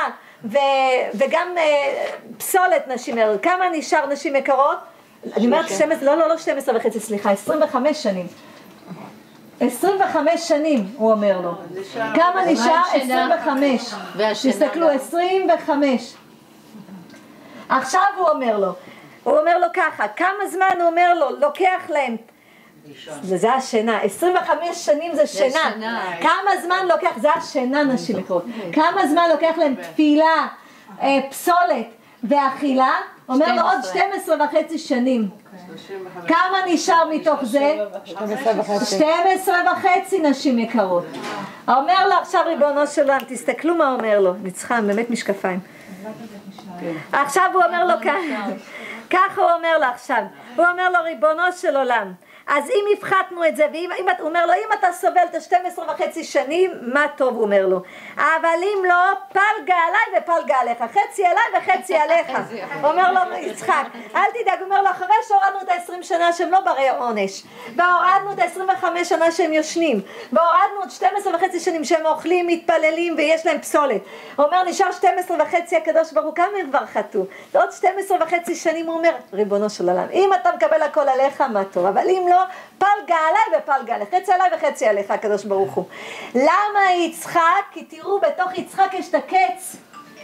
וגם פסולת נשים, כמה נשאר נשים יקרות? אני אומרת 12, לא 12 וחצי, סליחה, 25 שנים. 25 שנים, הוא אומר לו. כמה נשאר? 25. תסתכלו, 25. עכשיו הוא אומר לו ככה, כמה זמן הוא אומר לו, לוקח להם, זה השינה, 25 שנים זה שינה. כמה זמן לוקח, זה השינה נשים יקרות. כמה זמן לוקח להם תפילה, פסולת ואכילה? אומר לו עוד 12 וחצי שנים. כמה נשאר מתוך זה? 12 וחצי נשים יקרות. אומר לו עכשיו ריבונו של עולם, תסתכלו מה אומר לו, נצחה, באמת משקפיים. עכשיו הוא אומר לו ככה הוא אומר לו עכשיו, הוא אומר לו ריבונו של עולם, אז אם הפחתנו את זה, הוא אומר לו, אם אתה סובל את 12 וחצי שנים, מה טוב, הוא אומר לו. אבל אם לא, פלגה עליי ופלגה עליך, חצי עליי וחצי עליך. הוא אומר לו, יצחק, אל תדאג, הוא אומר לו, אחרי שהורדנו את ה-20 שנה שהם לא ברי עונש, והורדנו את ה-25 שנה שהם יושנים, והורדנו את 12 וחצי שנים שהם אוכלים, מתפללים ויש להם פסולת. הוא אומר, נשאר 12 וחצי הקדוש ברוך הוא, כמה הם כבר חטאו? עוד 12 וחצי שנים הוא אומר, ריבונו של עולם, אם אתה מקבל הכל עליך, מה טוב, אבל אם לא, פלגה עליי ופלגה עליך, חצי עליי וחצי עליך הקדוש ברוך הוא. למה יצחק? כי תראו בתוך יצחק יש את הקץ,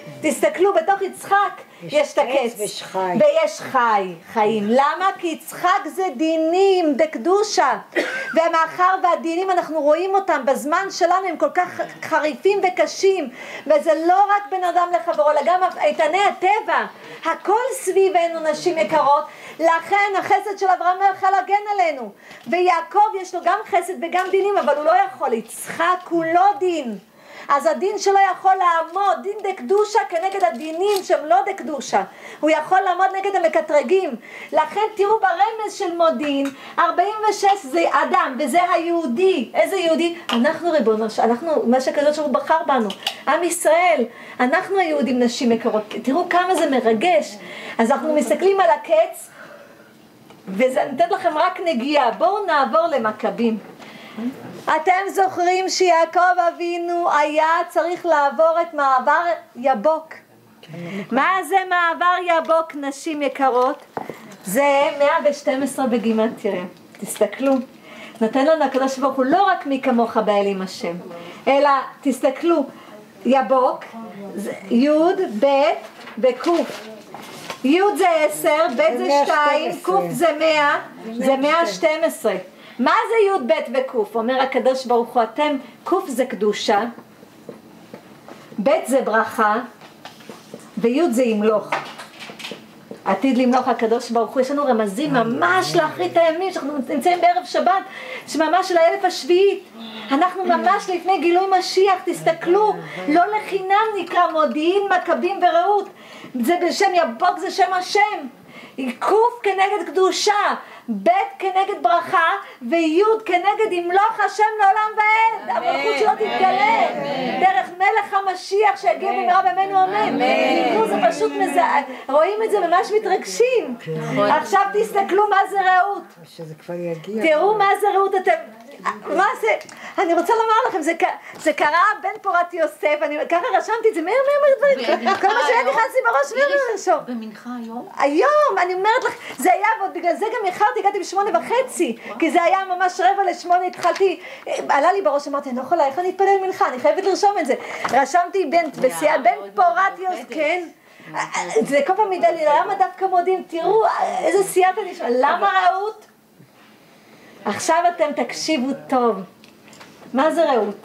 תסתכלו, בתוך יצחק יש את הקץ. ויש חיים. למה? כי יצחק זה דינים, דקדושה. ומאחר והדינים אנחנו רואים אותם בזמן שלנו הם כל כך חריפים וקשים. וזה לא רק בן אדם לחברו, אלא גם איתני הטבע. הכל סביבנו נשים יקרות. לכן החסד של אברהם לא יכול להגן עלינו. ויעקב יש לו גם חסד וגם דינים, אבל הוא לא יכול. יצחק הוא לא דין. אז הדין שלו יכול לעמוד, דין דקדושה כנגד הדינים שהם לא דקדושה. הוא יכול לעמוד נגד המקטרגים. לכן תראו ברמז של מודיעין, 46 זה אדם וזה היהודי. איזה יהודי? אנחנו ריבונו, אנחנו, מה שכזאת שהוא בחר בנו. עם ישראל, אנחנו היהודים נשים יקרות. תראו כמה זה מרגש. אז אנחנו מסתכלים על הקץ, וזה נתן לכם רק נגיעה. בואו נעבור למכבים. אתם זוכרים שיעקב אבינו היה צריך לעבור את מעבר יבוק. מה זה מעבר יבוק, נשים יקרות? זה 112 בגימטריה. תסתכלו. נתן לנו הקדוש ברוך הוא לא רק מי כמוך באלים השם, אלא תסתכלו, יבוק, י' ב' וקוף. י' זה 10, ב' זה 2, קוף זה 100, זה 112. מה זה י' ב' וקוף? אומר הקדוש ברוך הוא, אתם, קוף זה קדושה, ב' זה ברכה, וי' זה ימלוך. עתיד למלוך הקדוש ברוך הוא. יש לנו רמזים ממש לאחרית הימים, שאנחנו נמצאים בערב שבת, שממש של האלף השביעית. אנחנו ממש לפני גילוי משיח, תסתכלו, לא לחינם נקרא מודיעין, מכבים ורעות. זה בשם יבוק, זה שם השם. קוף כנגד קדושה, ב' כנגד ברכה, וי' כנגד ימלוך השם לעולם ועד. המלכות שלו תתגלה דרך מלך המשיח שיגיע במהרה בימינו אמן. תראו, זה פשוט רואים את זה, ממש מתרגשים. עכשיו תסתכלו מה זה רעות. תראו מה זה רעות. מה זה? אני רוצה לומר לכם, זה קרה בן פורת יוסף, אני ככה רשמתי את זה, מהר דברים, כל מה שהיה נכנסתי בראש מהר לרשום. במנחה היום? היום, אני אומרת לך, זה היה, ועוד בגלל זה גם איחרתי, הגעתי ב8:30, כי זה היה ממש 7:45, התחלתי, עלה לי בראש, אמרתי, אני לא יכולה, איך אני אתפלל מנחה, אני חייבת לרשום את זה. רשמתי בן פורת יוסף, כן. זה כל פעם מידה לי, למה דווקא מודים, תראו איזה סייעתא נשמע, למה רעות? עכשיו אתם תקשיבו טוב. מה זה רעות?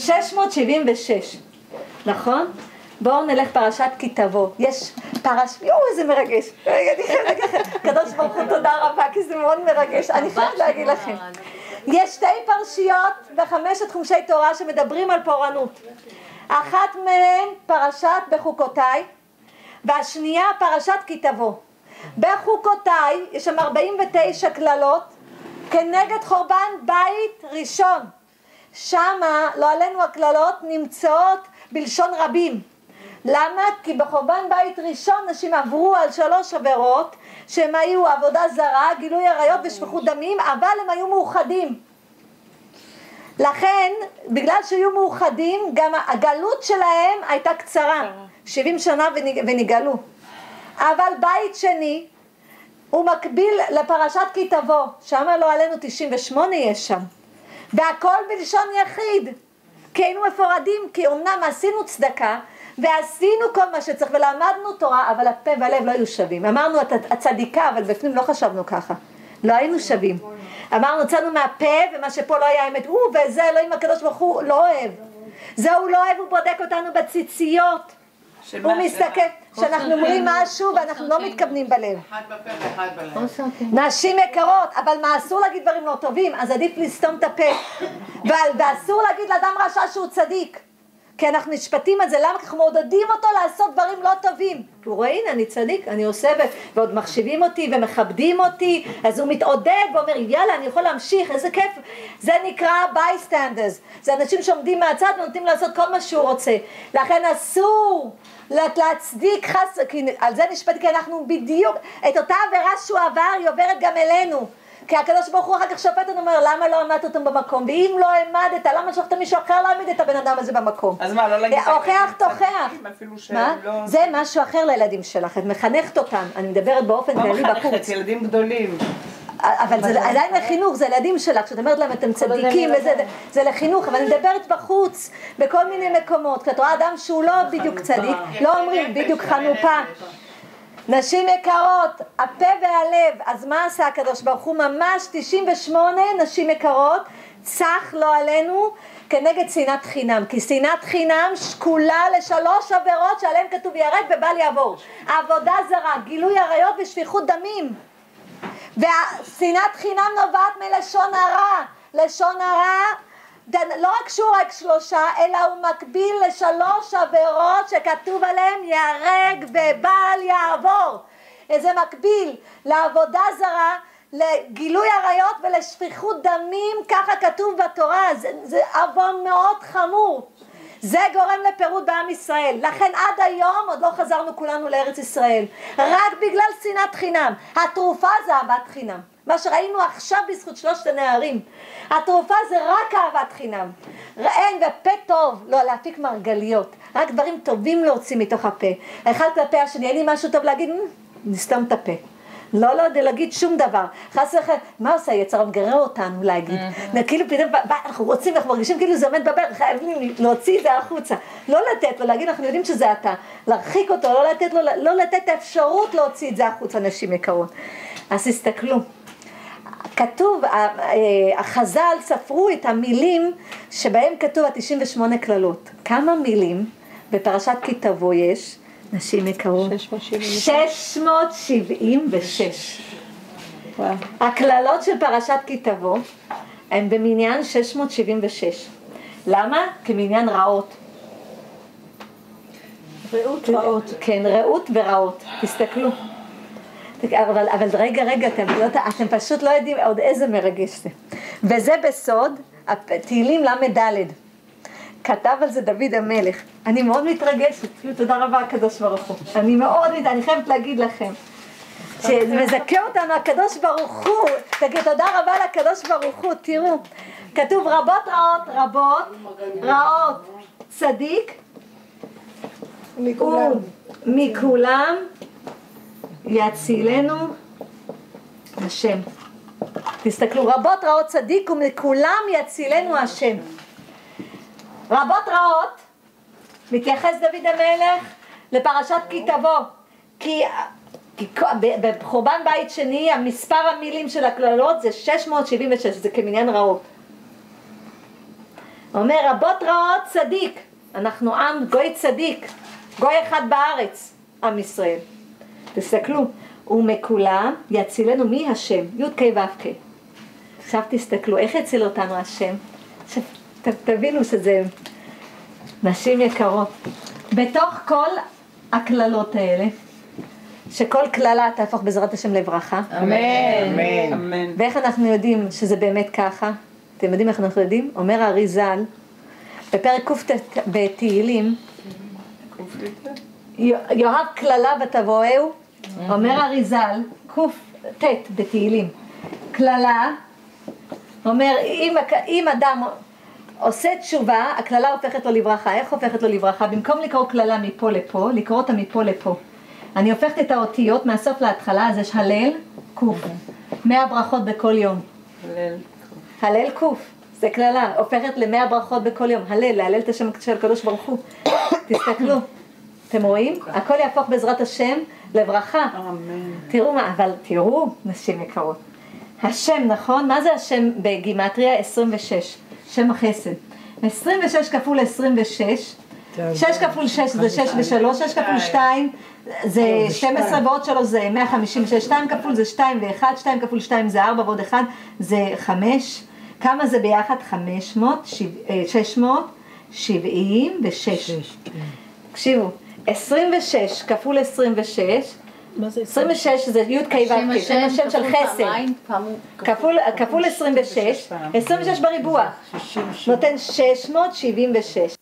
676, נכון? בואו נלך פרשת כי תבוא. יש איזה מרגש. קדוש ברוך הוא תודה רבה, כי זה מאוד מרגש. אני חייבת להגיד לכם. יש 2 פרשיות ו5 חומשי תורה שמדברים על פורענות. אחת מהן פרשת בחוקותיי, והשנייה פרשת כי תבוא. בחוקותיי יש שם 49 קללות, כנגד חורבן בית ראשון. שמה, לא עלינו הקללות, נמצאות בלשון רבים. למה? כי בחורבן בית ראשון נשים עברו על 3 עבירות, שהם היו עבודה זרה, גילוי עריות ושפיכות דמים, אבל הם היו מאוחדים. לכן, בגלל שהיו מאוחדים, גם הגלות שלהם הייתה קצרה, 70 שנה ונגלו. אבל בית שני, הוא מקביל לפרשת כי תבוא, שמה לא עלינו 98 יש שם, והכל בלשון יחיד, כי היינו מפורדים, כי אמנם עשינו צדקה, ועשינו כל מה שצריך, ולמדנו תורה, אבל הפה והלב לא היו שווים. אמרנו את הצדיקה, אבל בפנים לא חשבנו ככה, לא היינו שווים. אמרנו, יצאנו מהפה, ומה שפה לא היה אמת, וזה אלוהים הקדוש ברוך הוא לא אוהב. זה הוא לא אוהב, הוא בודק אותנו בציציות. הוא מסתכל, שאנחנו אומרים משהו ואנחנו לא מתכוונים בלב. אחד בפה ואחד בלב. נשים יקרות, אבל מה, אסור להגיד דברים לא טובים, אז עדיף לסתום את הפה. ואסור להגיד לאדם רשע שהוא צדיק, כי אנחנו נשפטים על זה. למה? אנחנו מעודדים אותו לעשות דברים לא טובים, כי הוא רואה, הנה אני צדיק, אני עושה, ועוד מחשיבים אותי ומכבדים אותי, אז הוא מתעודד ואומר, יאללה, אני יכול להמשיך, איזה כיף. זה נקרא bystanders, זה אנשים שעומדים מהצד ונותנים לעשות כל מה שהוא רוצה. לכן אסור להצדיק חס, כי על זה נשפט, כי אנחנו בדיוק, את אותה עבירה שהוא עבר, היא עוברת גם אלינו. כי הקדוש ברוך הוא אחר כך שופט אומר, למה לא עמדת אותם במקום? ואם לא עמדת, למה שלחת מישהו אחר להעמיד את הבן אדם הזה במקום? אז מה, לא להגיד... הוכח תוכח. מה? זה משהו אחר לילדים שלך, את מחנכת אותם. אני מדברת באופן כללי בחוץ. לא מחנכת, ילדים גדולים. אבל זה עדיין לחינוך, זה ילדים שלך, כשאת אומרת להם אתם צדיקים, זה לחינוך, אבל אני מדברת בחוץ, בכל מיני מקומות, כשאת רואה אדם שהוא לא בדיוק צדיק, לא אומרים בדיוק חנופה. נשים יקרות, הפה והלב, אז מה עשה הקדוש ברוך הוא? ממש 98 נשים יקרות, צח לא עלינו כנגד שנאת חינם, כי שנאת חינם שקולה לשלוש עבירות שעליהם כתוב ירק ובל יעבור: עבודה זרה, גילוי עריות ושפיכות דמים. והשנאת חינם נובעת מלשון הרע. לשון הרע לא רק שהוא רק 3, אלא הוא מקביל ל3 עבירות שכתוב עליהם יהרג ובל יעבור. זה מקביל לעבודה זרה, לגילוי עריות ולשפיכות דמים, ככה כתוב בתורה. זה עוון מאוד חמור. זה גורם לפירוד בעם ישראל. לכן עד היום עוד לא חזרנו כולנו לארץ ישראל, רק בגלל שנאת חינם. התרופה זה אהבת חינם, מה שראינו עכשיו בזכות 3 הנערים. התרופה זה רק אהבת חינם. אין ופה טוב, לא להפיק מרגליות, רק דברים טובים להוציא מתוך הפה. אחד כלפי השני, אין לי משהו טוב להגיד, נסתם את הפה. לא להגיד שום דבר. חס וחלילה, מה עושה יצר? מגרר אותנו להגיד. כאילו פתאום, אנחנו רוצים, אנחנו מרגישים כאילו זה עומד בבר, חייבים להוציא את זה החוצה. לא לתת לו, להגיד, אנחנו יודעים שזה אתה. להרחיק אותו, לא לתת את האפשרות להוציא את זה החוצה, נשים יקרות. אז תסתכלו. כתוב, החז"ל ספרו את המילים שבהם כתוב 98 כללות. כמה מילים בפרשת כי תבוא יש? נשים יקרות, 676. הכללות של פרשת כי תבוא הן במניין 676. למה? כמניין רעות. רעות. כן, רעות ורעות. תסתכלו. אבל רגע, אתם פשוט לא יודעים עוד איזה מרגש זה. וזה בסוד תהילים למד. כתב על זה דוד המלך. אני מאוד מתרגשת, תודה רבה הקדוש ברוך הוא. אני חייבת להגיד לכם שמזכה אותנו הקדוש ברוך הוא. תגיד תודה רבה לקדוש ברוך הוא. תראו, כתוב רבות רעות צדיק מכולם יצילנו השם. תסתכלו, רבות רעות צדיק ומכולם יצילנו השם. רבות רעות מתייחס דוד המלך לפרשת כי תבוא, כי בחורבן בית שני המספר המילים של הכללות זה 676, זה כמניין רעות. אומר רבות רעות צדיק, אנחנו עם גוי צדיק, גוי אחד בארץ, עם ישראל. תסתכלו, ומכולם יצילנו מי השם, י' ק' ו' ק'. עכשיו תסתכלו איך יציל אותנו השם. תבינו שזה נשים יקרות. בתוך כל הכללות האלה, שכל כללה תהפוך בעזרת השם לברכה. אמן. ואיך אנחנו יודעים שזה באמת ככה? אתם יודעים איך אנחנו יודעים? אומר האריז"ל בפרק ק' בתהילים, יאהב כללה ותבואהו. אומר האריז"ל ק' בתהילים, כללה, אומר אם אדם עושה תשובה, הכללה הופכת לו לברכה. איך הופכת לו לברכה? במקום לקרוא כללה מפה לפה, לקרוא אותה מפה לפה. אני הופכת את האותיות מהסוף להתחלה, אז יש הלל ק' 100 ברכות בכל יום. הלל ק' זה כללה, הופכת ל100 ברכות בכל יום. להלל את השם של הקדוש ברוך הוא. תסתכלו, אתם רואים? הכל יהפוך בעזרת השם לברכה. תראו מה, אבל תראו נשים יקרות, השם, נכון? מה זה השם בגימטריה? 26, שם החסד. 26 כפול 26, 6 כפול 6 זה 6 ו3, 6 כפול 2 זה 12 ועוד 3 זה 156, 2 כפול זה 2 ו1, 2 כפול 2 זה 4 ועוד 1 זה 5. כמה זה ביחד? 676. תקשיבו, 26 כפול 26, 26 זה י' ק' ו' ק', זה השם של חסד, כפול 26, 26 בריבוע, נותן 676.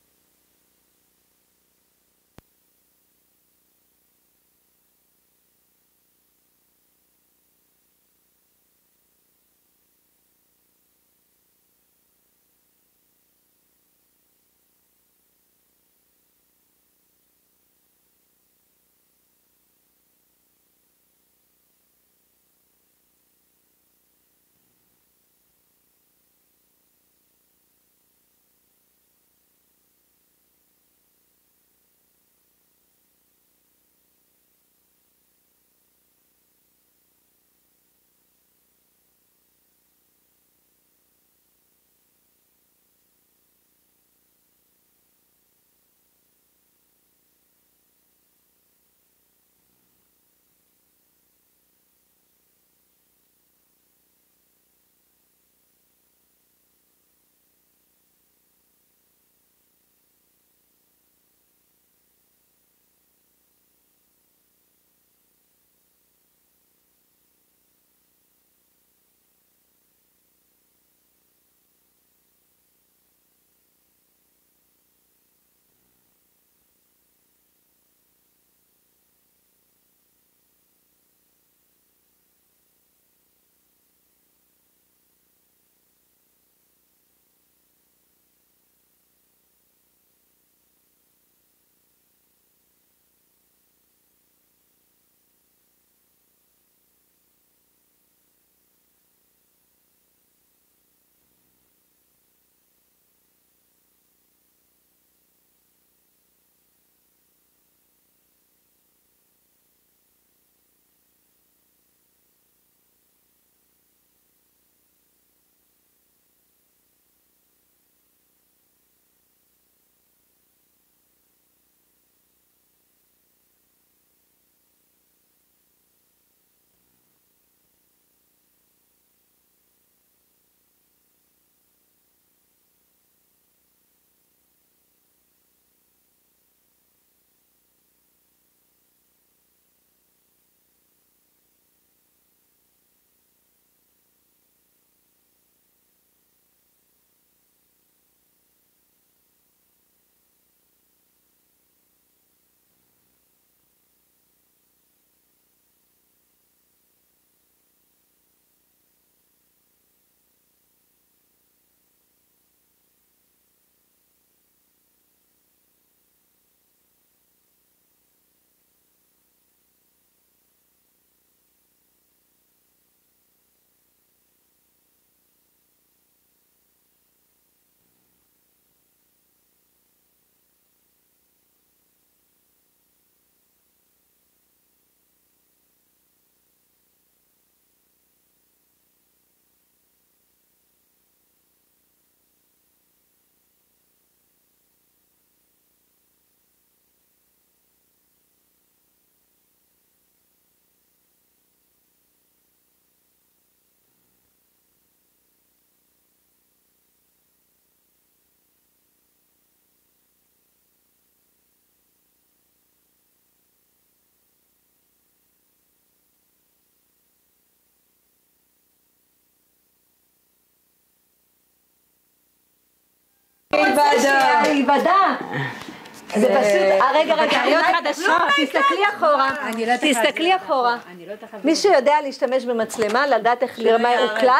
היוודע. זה פשוט, רגע, תסתכלי אחורה, תסתכלי אחורה. מישהו יודע להשתמש במצלמה, לדעת איך לרמה הוקלט?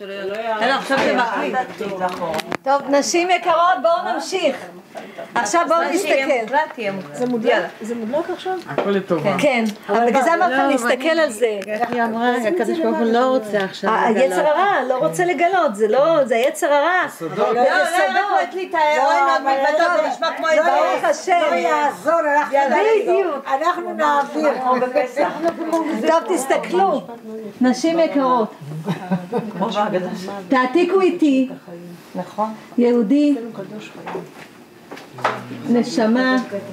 טוב, נשים יקרות, בואו נמשיך. עכשיו בואו נסתכל. זה מודלק עכשיו? הכל לטובה. כן, אבל בגלל זה אמרתי להסתכל על זה. היא אמרה, הקדוש ברוך הוא לא רוצה עכשיו לגלות. היצר הרע לא רוצה לגלות, זה לא, זה היצר הרע. סודות. לא את לי את ההירואין עוד מלבדות, זה נשמע כמו איזה... ברוך השם. לא יעזור, אנחנו נעביר. טוב, תסתכלו, נשים יקרות. תעתיקו איתי. נכון. יהודי. נשמה.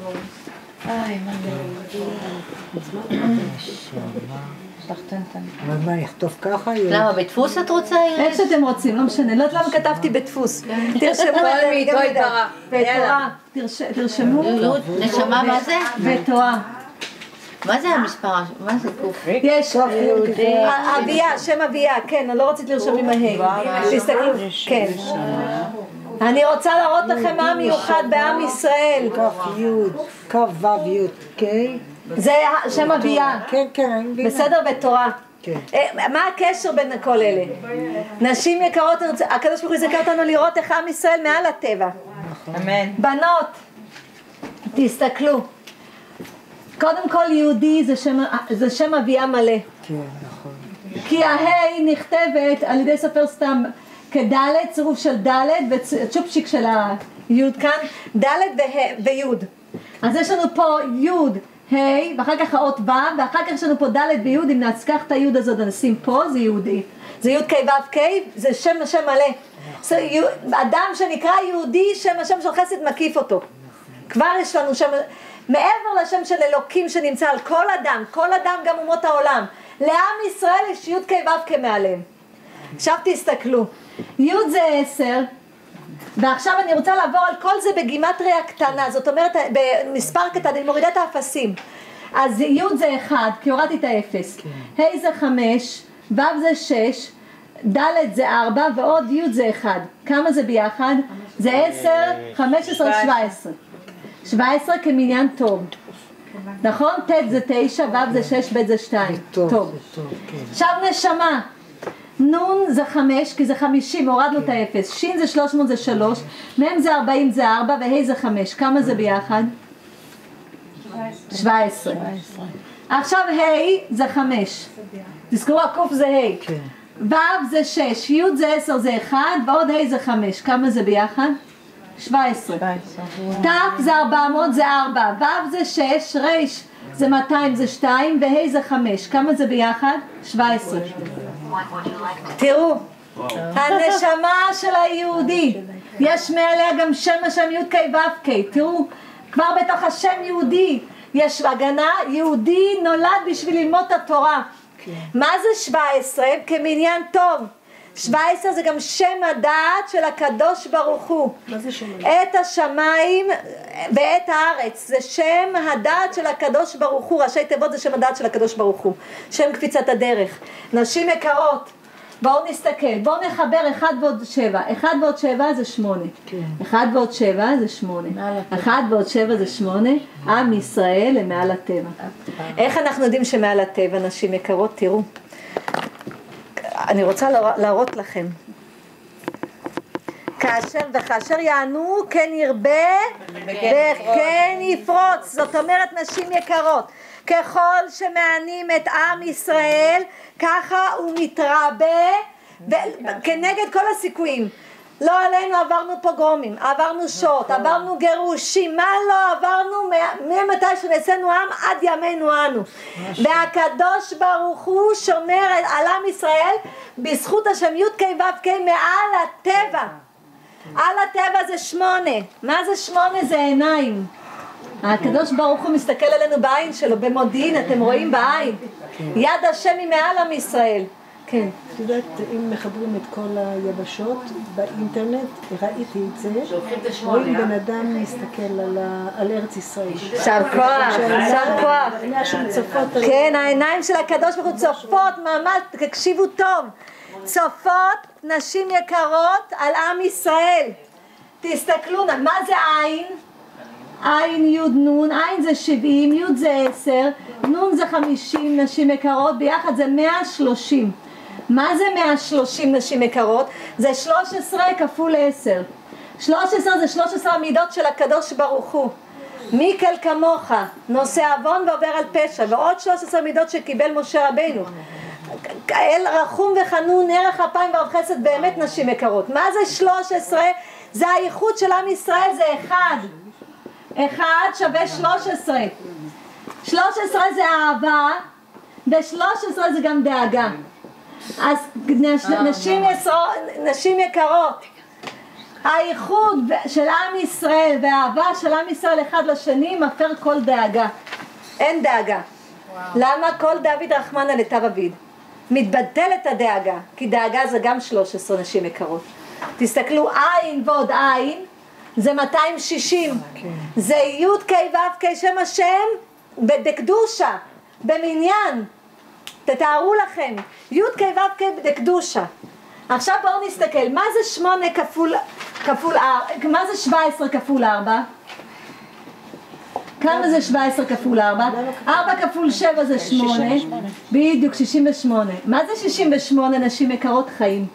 אבל מה, יכתוב ככה? למה, בדפוס את רוצה? איך שאתם רוצים, לא משנה, לא יודעת למה כתבתי בדפוס. תרשמו את זה, גם לדעת. ותורה, תרשמו. נשמה, מה זה? ותורה. מה זה המספר? מה זה קוף? יש, אביה, שם אביה, כן, אני לא רציתי לרשום עם ההיא. תסתכלו, כן. אני רוצה להראות לכם מה מיוחד בעם ישראל. כ' ו' י' אוקיי? זה שם אביה. כן, כן, אני מבינה. בסדר? בתורה. מה הקשר בין כל אלה? נשים יקרות, הקדוש ברוך הוא יזכה אותנו לראות איך עם ישראל מעל הטבע. אמן. בנות, תסתכלו. קודם כל יהודי זה שם אביה מלא. כן, נכון. כי ההי נכתבת על ידי סופר סתם כדלת, צירוף של דלת וצ'ופשיק של היוד כאן, דלת ויוד. אז יש לנו פה יוד, ה' ואחר כך האות ו' ואחר כך יש לנו פה דלת ויוד. אם נצקח את היוד הזאת נשים פה, זה יהודי. זה יוד ק' ו' ק', זה שם השם מלא. אדם שנקרא יהודי, שם השם של חסד מקיף אותו. כבר יש לנו שם, מעבר לשם של אלוקים שנמצא על כל אדם גם אומות העולם. לעם ישראל יש יוד ק' ו' ק' מעליהם. עכשיו תסתכלו, יוד זה 10, ועכשיו אני רוצה לעבור על כל זה בגימטריה קטנה, זאת אומרת במספר קטן, אני מורידה את האפסים. אז יוד זה 1, כי הורדתי את האפס, ה' זה 5, ו' זה 6, ד' זה 4, ועוד י' זה 1. כמה זה ביחד? זה 10, 15, 17. 17 כמניין טוב. נכון? ט' זה 9, ו' זה 6, ב' זה 2. טוב. עכשיו נשמה. נון זה 5, כי זה 50, הורדנו את האפס. שין זה 300, זה 3. מ' זה 40, זה 4, וה' זה 5. כמה זה ביחד? 17. עכשיו ה' זה 5. תזכרו, הקוף זה ה'. ו' זה 6, י' זה 10, זה 1, ועוד ה' זה 5. כמה זה ביחד? 17. ת' זה 400, זה 4. ו' זה 6, ר' זה 200, זה 2, וה' זה 5. כמה זה ביחד? 17. תראו, הנשמה של היהודי, יש מעליה גם שם השם י' ק' ו' ק'. תראו, כבר בתוך השם יהודי יש הגנה. יהודי נולד בשביל ללמוד את התורה. מה זה 17? כמניין טוב. 17 זה גם שם הדעת של הקדוש ברוך הוא. מה זה שם הדעת? את השמיים ואת הארץ. זה שם הדעת של הקדוש ברוך הוא. ראשי תיבות זה שם הדעת של הקדוש ברוך הוא. שם קפיצת הדרך. נשים יקרות, בואו נסתכל. בואו נחבר 1 ועוד 7. 1 ועוד 7 זה 8. 1 ועוד 7 זה 8. 1 ועוד 7 זה 8. עם ישראל הם מעל הטבע. איך אנחנו יודעים שמעל הטבע, נשים יקרות? תראו. אני רוצה להראות לכם. וכאשר יענו כן ירבה וכן יפרוץ. זאת אומרת, נשים יקרות, ככל שמענים את עם ישראל ככה הוא מתרבה כנגד כל הסיכויים. לא עלינו עברנו פוגרומים, עברנו שוט, עברנו גירושים, מה לא עברנו ממתי שנעשינו עם עד ימינו אנו. והקדוש ברוך הוא שומר על עם ישראל בזכות השם י' ק' ו' ק' מעל הטבע. על הטבע זה 8. מה זה 8? זה עיניים. הקדוש ברוך הוא מסתכל עלינו בעין שלו, במודיעין, אתם רואים בעין. יד השם היא מעל עם ישראל. כן. את יודעת, אם מחברים את כל היבשות באינטרנט, ראיתי את זה, רואים בן אדם מסתכל על ארץ ישראל. שר כוח, שר כוח. העיניים של צופות. כן, העיניים של הקדוש ברוך הוא צופות, ממש, תקשיבו טוב. צופות נשים יקרות על עם ישראל. תסתכלו, מה זה עין? עין, י', נון, עין זה 70, י' זה 10, נון זה 50 נשים יקרות, ביחד זה 130. מה זה 130 נשים יקרות? זה 13 כפול 10. 13 זה 13 המידות של הקדוש ברוך הוא. מיקל כמוך, נושא עוון ועובר על פשע, ועוד 13 מידות שקיבל משה רבינו. אל רחום וחנון, ערך אפיים ורב חסד, באמת נשים יקרות. מה זה 13? זה הייחוד של עם ישראל, זה אחד. אחד שווה 13. 13 זה אהבה, ו13 זה גם דאגה. אז נשים יקרות, הייחוד של עם ישראל והאהבה של עם ישראל אחד לשני מפר כל דאגה. אין דאגה. למה? כל דוד רחמנא לטב אביד. מתבטלת הדאגה, כי דאגה זה גם 13 נשים יקרות. תסתכלו, עין ועוד עין זה 260. זה י' כ' ו' כ' שם השם בקדושה, במניין. תתארו לכם, י' כ' ו' כ' בקדושה. עכשיו בואו נסתכל, מה זה 8 כפול 4? מה זה 17 כפול 4? כמה זה 17 כפול 4? 4 כפול 7 זה 8. בדיוק, 68. מה זה 68 נשים יקרות? חיים.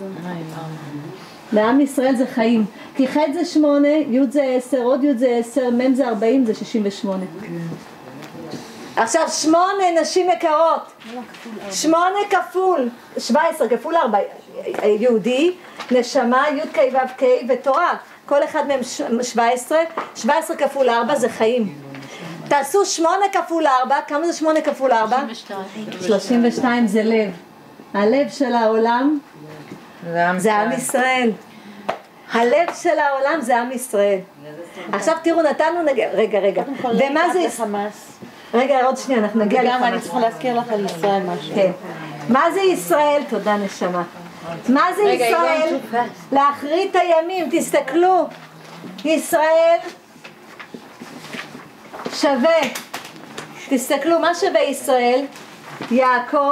לעם ישראל זה חיים. כי ח' זה 8, י' זה 10, עוד י' זה 10, מ' זה 40, זה 68. עכשיו 8 נשים יקרות. 8 כפול 17 כפול 4, יהודי, נשמה, י' כ' ו' כ' ותורה. כל אחד מהם 17, 17 כפול 4 זה חיים. תעשו 8 כפול 4, כמה זה 8 כפול 4? 32 זה לב. הלב של העולם זה עם ישראל. הלב של העולם זה עם ישראל. עכשיו תראו, נתנו רגע. ומה זה חמאס? רגע, עוד שנייה, אנחנו נגיע לחמאס. וגם אני צריכה להזכיר לך על ישראל משהו. כן. מה זה ישראל? תודה נשמה. מה זה ישראל? לאחרית הימים, תסתכלו. ישראל שווה, תסתכלו, מה שווה ישראל? יעקב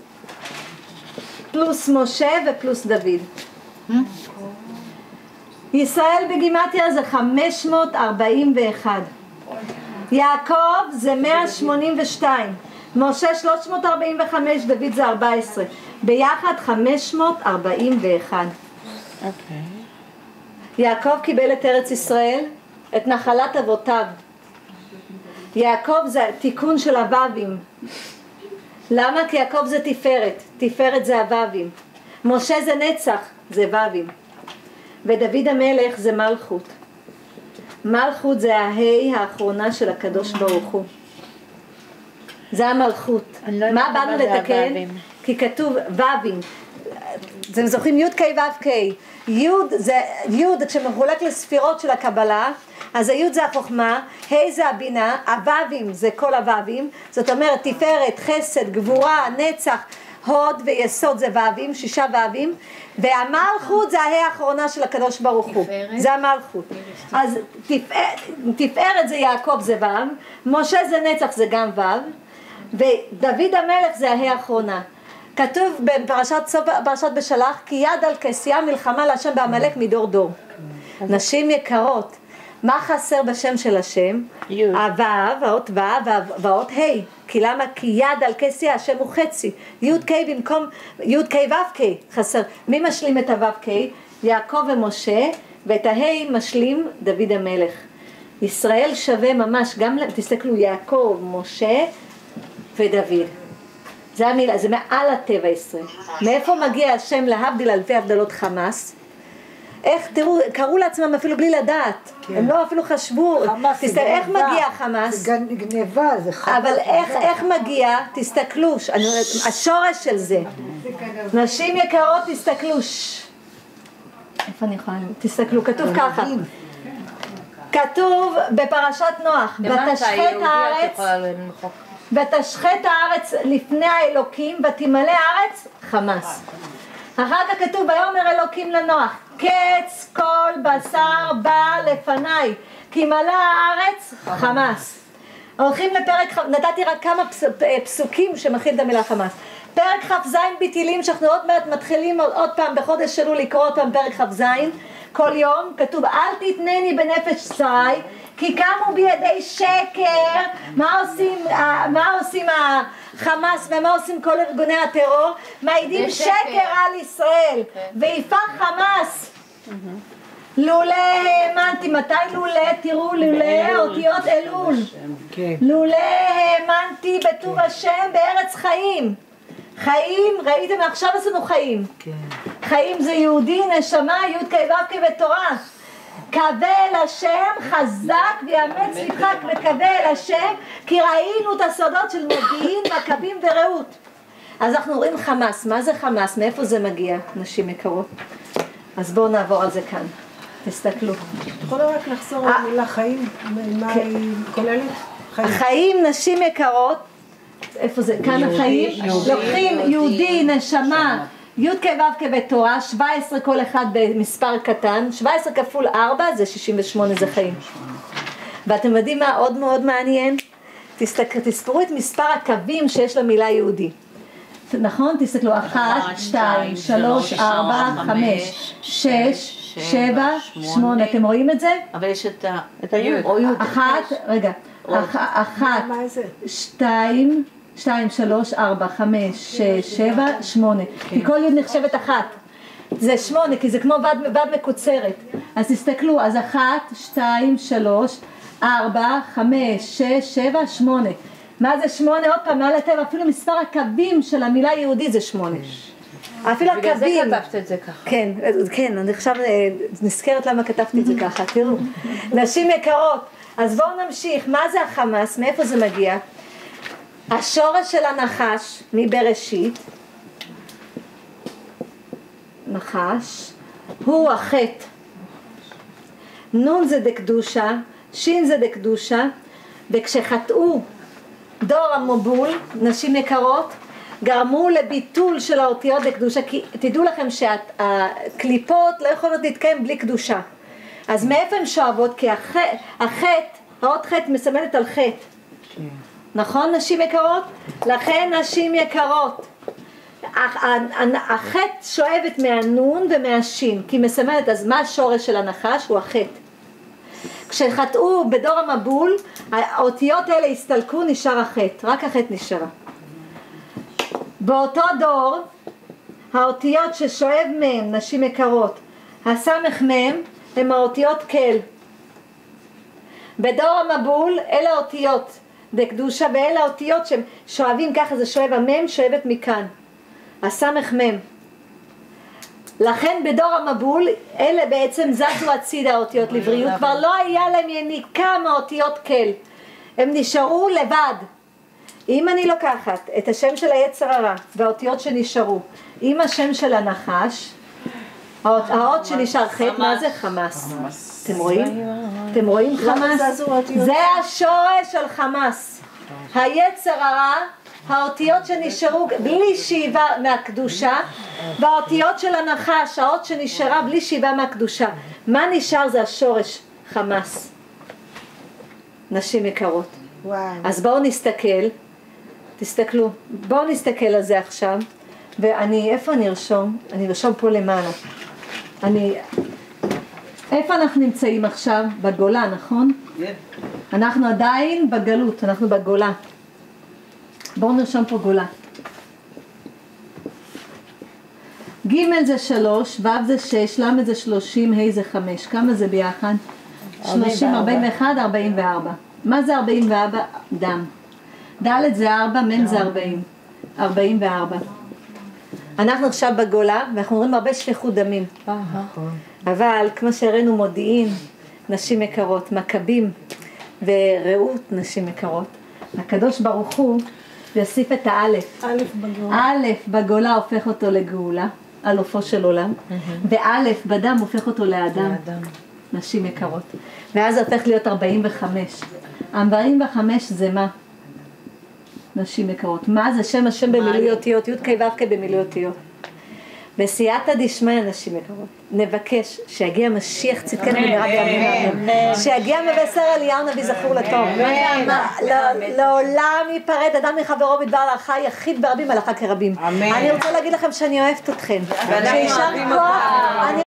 פלוס משה ופלוס דוד. ישראל בגימטריה זה 541. יעקב זה 182. משה 345, דוד זה 14. ביחד 541. יעקב קיבל את ארץ ישראל, את נחלת אבותיו. יעקב זה תיקון של הו"בים. למה? כי יעקב זה תפארת. תפארת זה הו"בים. משה זה נצח, זה ו"בים. ודוד המלך זה מלכות. מלכות זה ההי האחרונה של הקדוש ברוך הוא. זה המלכות. מה באנו לתקן? כי כתוב ו"בים. אתם זוכרים י' כ' ו' כ'. י' כשמחולק לספירות של הקבלה, אז הי' זה החוכמה, ה' זה הבינה, הו"בים זה כל הו"בים, זאת אומרת תפארת, חסד, גבורה, נצח, הוד ויסוד זה ו"בים, 6 ו"בים, והמלכות זה הה' האחרונה של הקדוש ברוך הוא, זה המלכות. אז תפארת זה יעקב זה ו', משה זה נצח זה גם ו', ודוד המלך זה הה' האחרונה. כתוב בפרשת בשלח, כי יד על כסייה מלחמה להשם בעמלק מדור דור. נשים יקרות, מה חסר בשם של השם? הו"ב, האות ו' והאות ה'. כי למה? כי יד על כסייה, השם הוא חצי. י' כ' במקום י' כ' ו' כ' חסר. מי משלים את הו' כ'? יעקב ומשה, ואת ה' משלים דוד המלך. ישראל שווה ממש, גם תסתכלו, יעקב, משה ודוד. זה המילה, זה מעל הטבע ישראל. מאיפה מגיע השם להבדיל אלפי הבדלות חמאס? איך, תראו, קראו לעצמם אפילו בלי לדעת. הם לא אפילו חשבו. איך מגיע חמאס? זה גניבה, זה חמאס. אבל איך מגיע? תסתכלו, השורש של זה. נשים יקרות, תסתכלו. איפה אני יכולה? תסתכלו, כתוב ככה. כתוב בפרשת נוח, ותשחט הארץ לפני האלוקים ותמלא הארץ חמאס. אחר כך כתוב ויאמר אלוקים לנוח, קץ כל בשר בא לפניי כי מלא הארץ חמאס. הולכים לפרק, נתתי רק כמה פסוקים שמכיל את המילה חמאס. פרק כ"ז בתהילים, שאנחנו עוד מעט מתחילים עוד פעם בחודש שלו לקרוא אותם פרק כ"ז. כל יום, כתוב אל תתנני בנפש צי, כי קמו בידי שקר. מה עושים החמאס ומה עושים כל ארגוני הטרור? מעידים שקר על ישראל, ויפח חמאס. לולא האמנתי, מתי לולא? תראו, לולא אותיות אלול. לולא האמנתי בטוב השם בארץ חיים. חיים, ראיתם, עכשיו עשינו חיים. חיים זה יהודי, נשמה, י' כ' ו' בתורה. קבל השם חזק ויאמץ לבך בקבל השם, כי ראינו את הסודות של מודיעין, מכבים ורעות. אז אנחנו רואים חמאס. מה זה חמאס? מאיפה זה מגיע, נשים יקרות? אז בואו נעבור על זה כאן. תסתכלו. יכולה רק לחזור על המילה חיים, מה היא כוללת? החיים, נשים יקרות, איפה זה? כאן החיים, לוקחים יהודי, נשמה, י' כ' ו' בתורה, 17 כל אחד במספר קטן, 17 כפול 4 זה 68, זה חיים. ואתם יודעים מה עוד מאוד מעניין? תספרו את מספר הקווים שיש למילה יהודי. נכון? תסתכלו, 1, 2, 3, 4, 5, 6, 7, 8, אתם רואים את זה? אבל יש את היוד. 1, רגע, 1, 2, 3, 4, 5, 6, 7, 8. כי כל יוד נחשבת 1. זה 8, כי זה כמו ו' מקוצרת. אז תסתכלו, אז 1, 2, 3, 4, 5, 6, 7, 8. מה זה 8? עוד פעם, מעל הטבע, אפילו מספר הקווים של המילה יהודי זה 8. אפילו הקווים. בגלל זה כתבת את זה ככה. כן, אני עכשיו נזכרת למה כתבתי את זה ככה, תראו. נשים יקרות, אז בואו נמשיך. מה זה החמאס? מאיפה זה מגיע? השורש של הנחש מבראשית, נחש, הוא החטא. נון זה דקדושה, שין זה דקדושה, וכשחטאו דור המבול, נשים יקרות, גרמו לביטול של האותיות דקדושה, כי תדעו לכם שהקליפות לא יכולות להתקיים בלי קדושה. אז מאיפה הן שואבות? כי החטא, האות חטא מסמלת על חטא. נכון, נשים יקרות? לכן נשים יקרות, החטא שואבת מהנון ומהשין, כי מסמלת, אז מה השורש של הנחש? הוא החטא. כשחטאו בדור המבול, האותיות האלה הסתלקו, נשאר החטא, רק החטא נשארה. באותו דור, האותיות ששואב מהם, נשים יקרות, הסמך מהם, הם האותיות כל. בדור המבול, אלה האותיות דקדושה, ואלה האותיות ששואבים ככה, זה שואב המם, שואבת מכאן. הסמך מם. לכן בדור המבול, אלה בעצם זזו הצידה האותיות לבריאות, כבר לא היה להם יניקה מהאותיות כל. הם נשארו לבד. אם אני לוקחת את השם של היצר הרע, והאותיות שנשארו, עם השם של הנחש, האות שנשאר חטא, מה זה? חמאס. אתם רואים? אתם רואים חמאס? זה השורש של חמאס. היצר הרע, האותיות שנשארו בלי שאיבה מהקדושה, והאותיות של הנחש, האות שנשארה בלי שאיבה מהקדושה. מה נשאר? זה השורש חמאס. נשים יקרות. אז בואו נסתכל, תסתכלו, בואו נסתכל על זה עכשיו, איפה אני ארשום? אני ארשום פה למעלה. איפה אנחנו נמצאים עכשיו? בגולה, נכון? אנחנו עדיין בגלות, אנחנו בגולה. בואו נרשום פה גולה. ג' זה 3, ו' זה 6, ל' זה 30, ה' זה 5. כמה זה ביחד? 30, 41, 44. מה זה 44? דם. ד' זה 4, מ' זה 40. 44. אנחנו עכשיו בגולה, ואנחנו רואים הרבה שפיכות דמים. אבל כמו שהראינו מודיעין, נשים יקרות, מכבים ורעות, נשים יקרות. הקדוש ברוך הוא יוסיף את האלף. אלף בגולה הופך אותו לגאולה, על אופו של עולם, ואלף בדם הופך אותו לאדם. נשים יקרות. ואז זה הופך להיות 45. 45 זה מה? נשים יקרות. מה זה? שם השם במילוי אותיות, י' כ' ו' כ' במילוי אותיות. בסייעתא דשמיא, נשים יקרות, נבקש שיגיע משיח צדקנו במהרה בימינו, שיגיע מבשר אליהו נביא זכור לטוב, לעולם ייפרד אדם מחברו בדבר להלכה, יחיד ברבים הלכה כרבים. אני רוצה להגיד לכם שאני אוהבת אתכם, שישר כוח.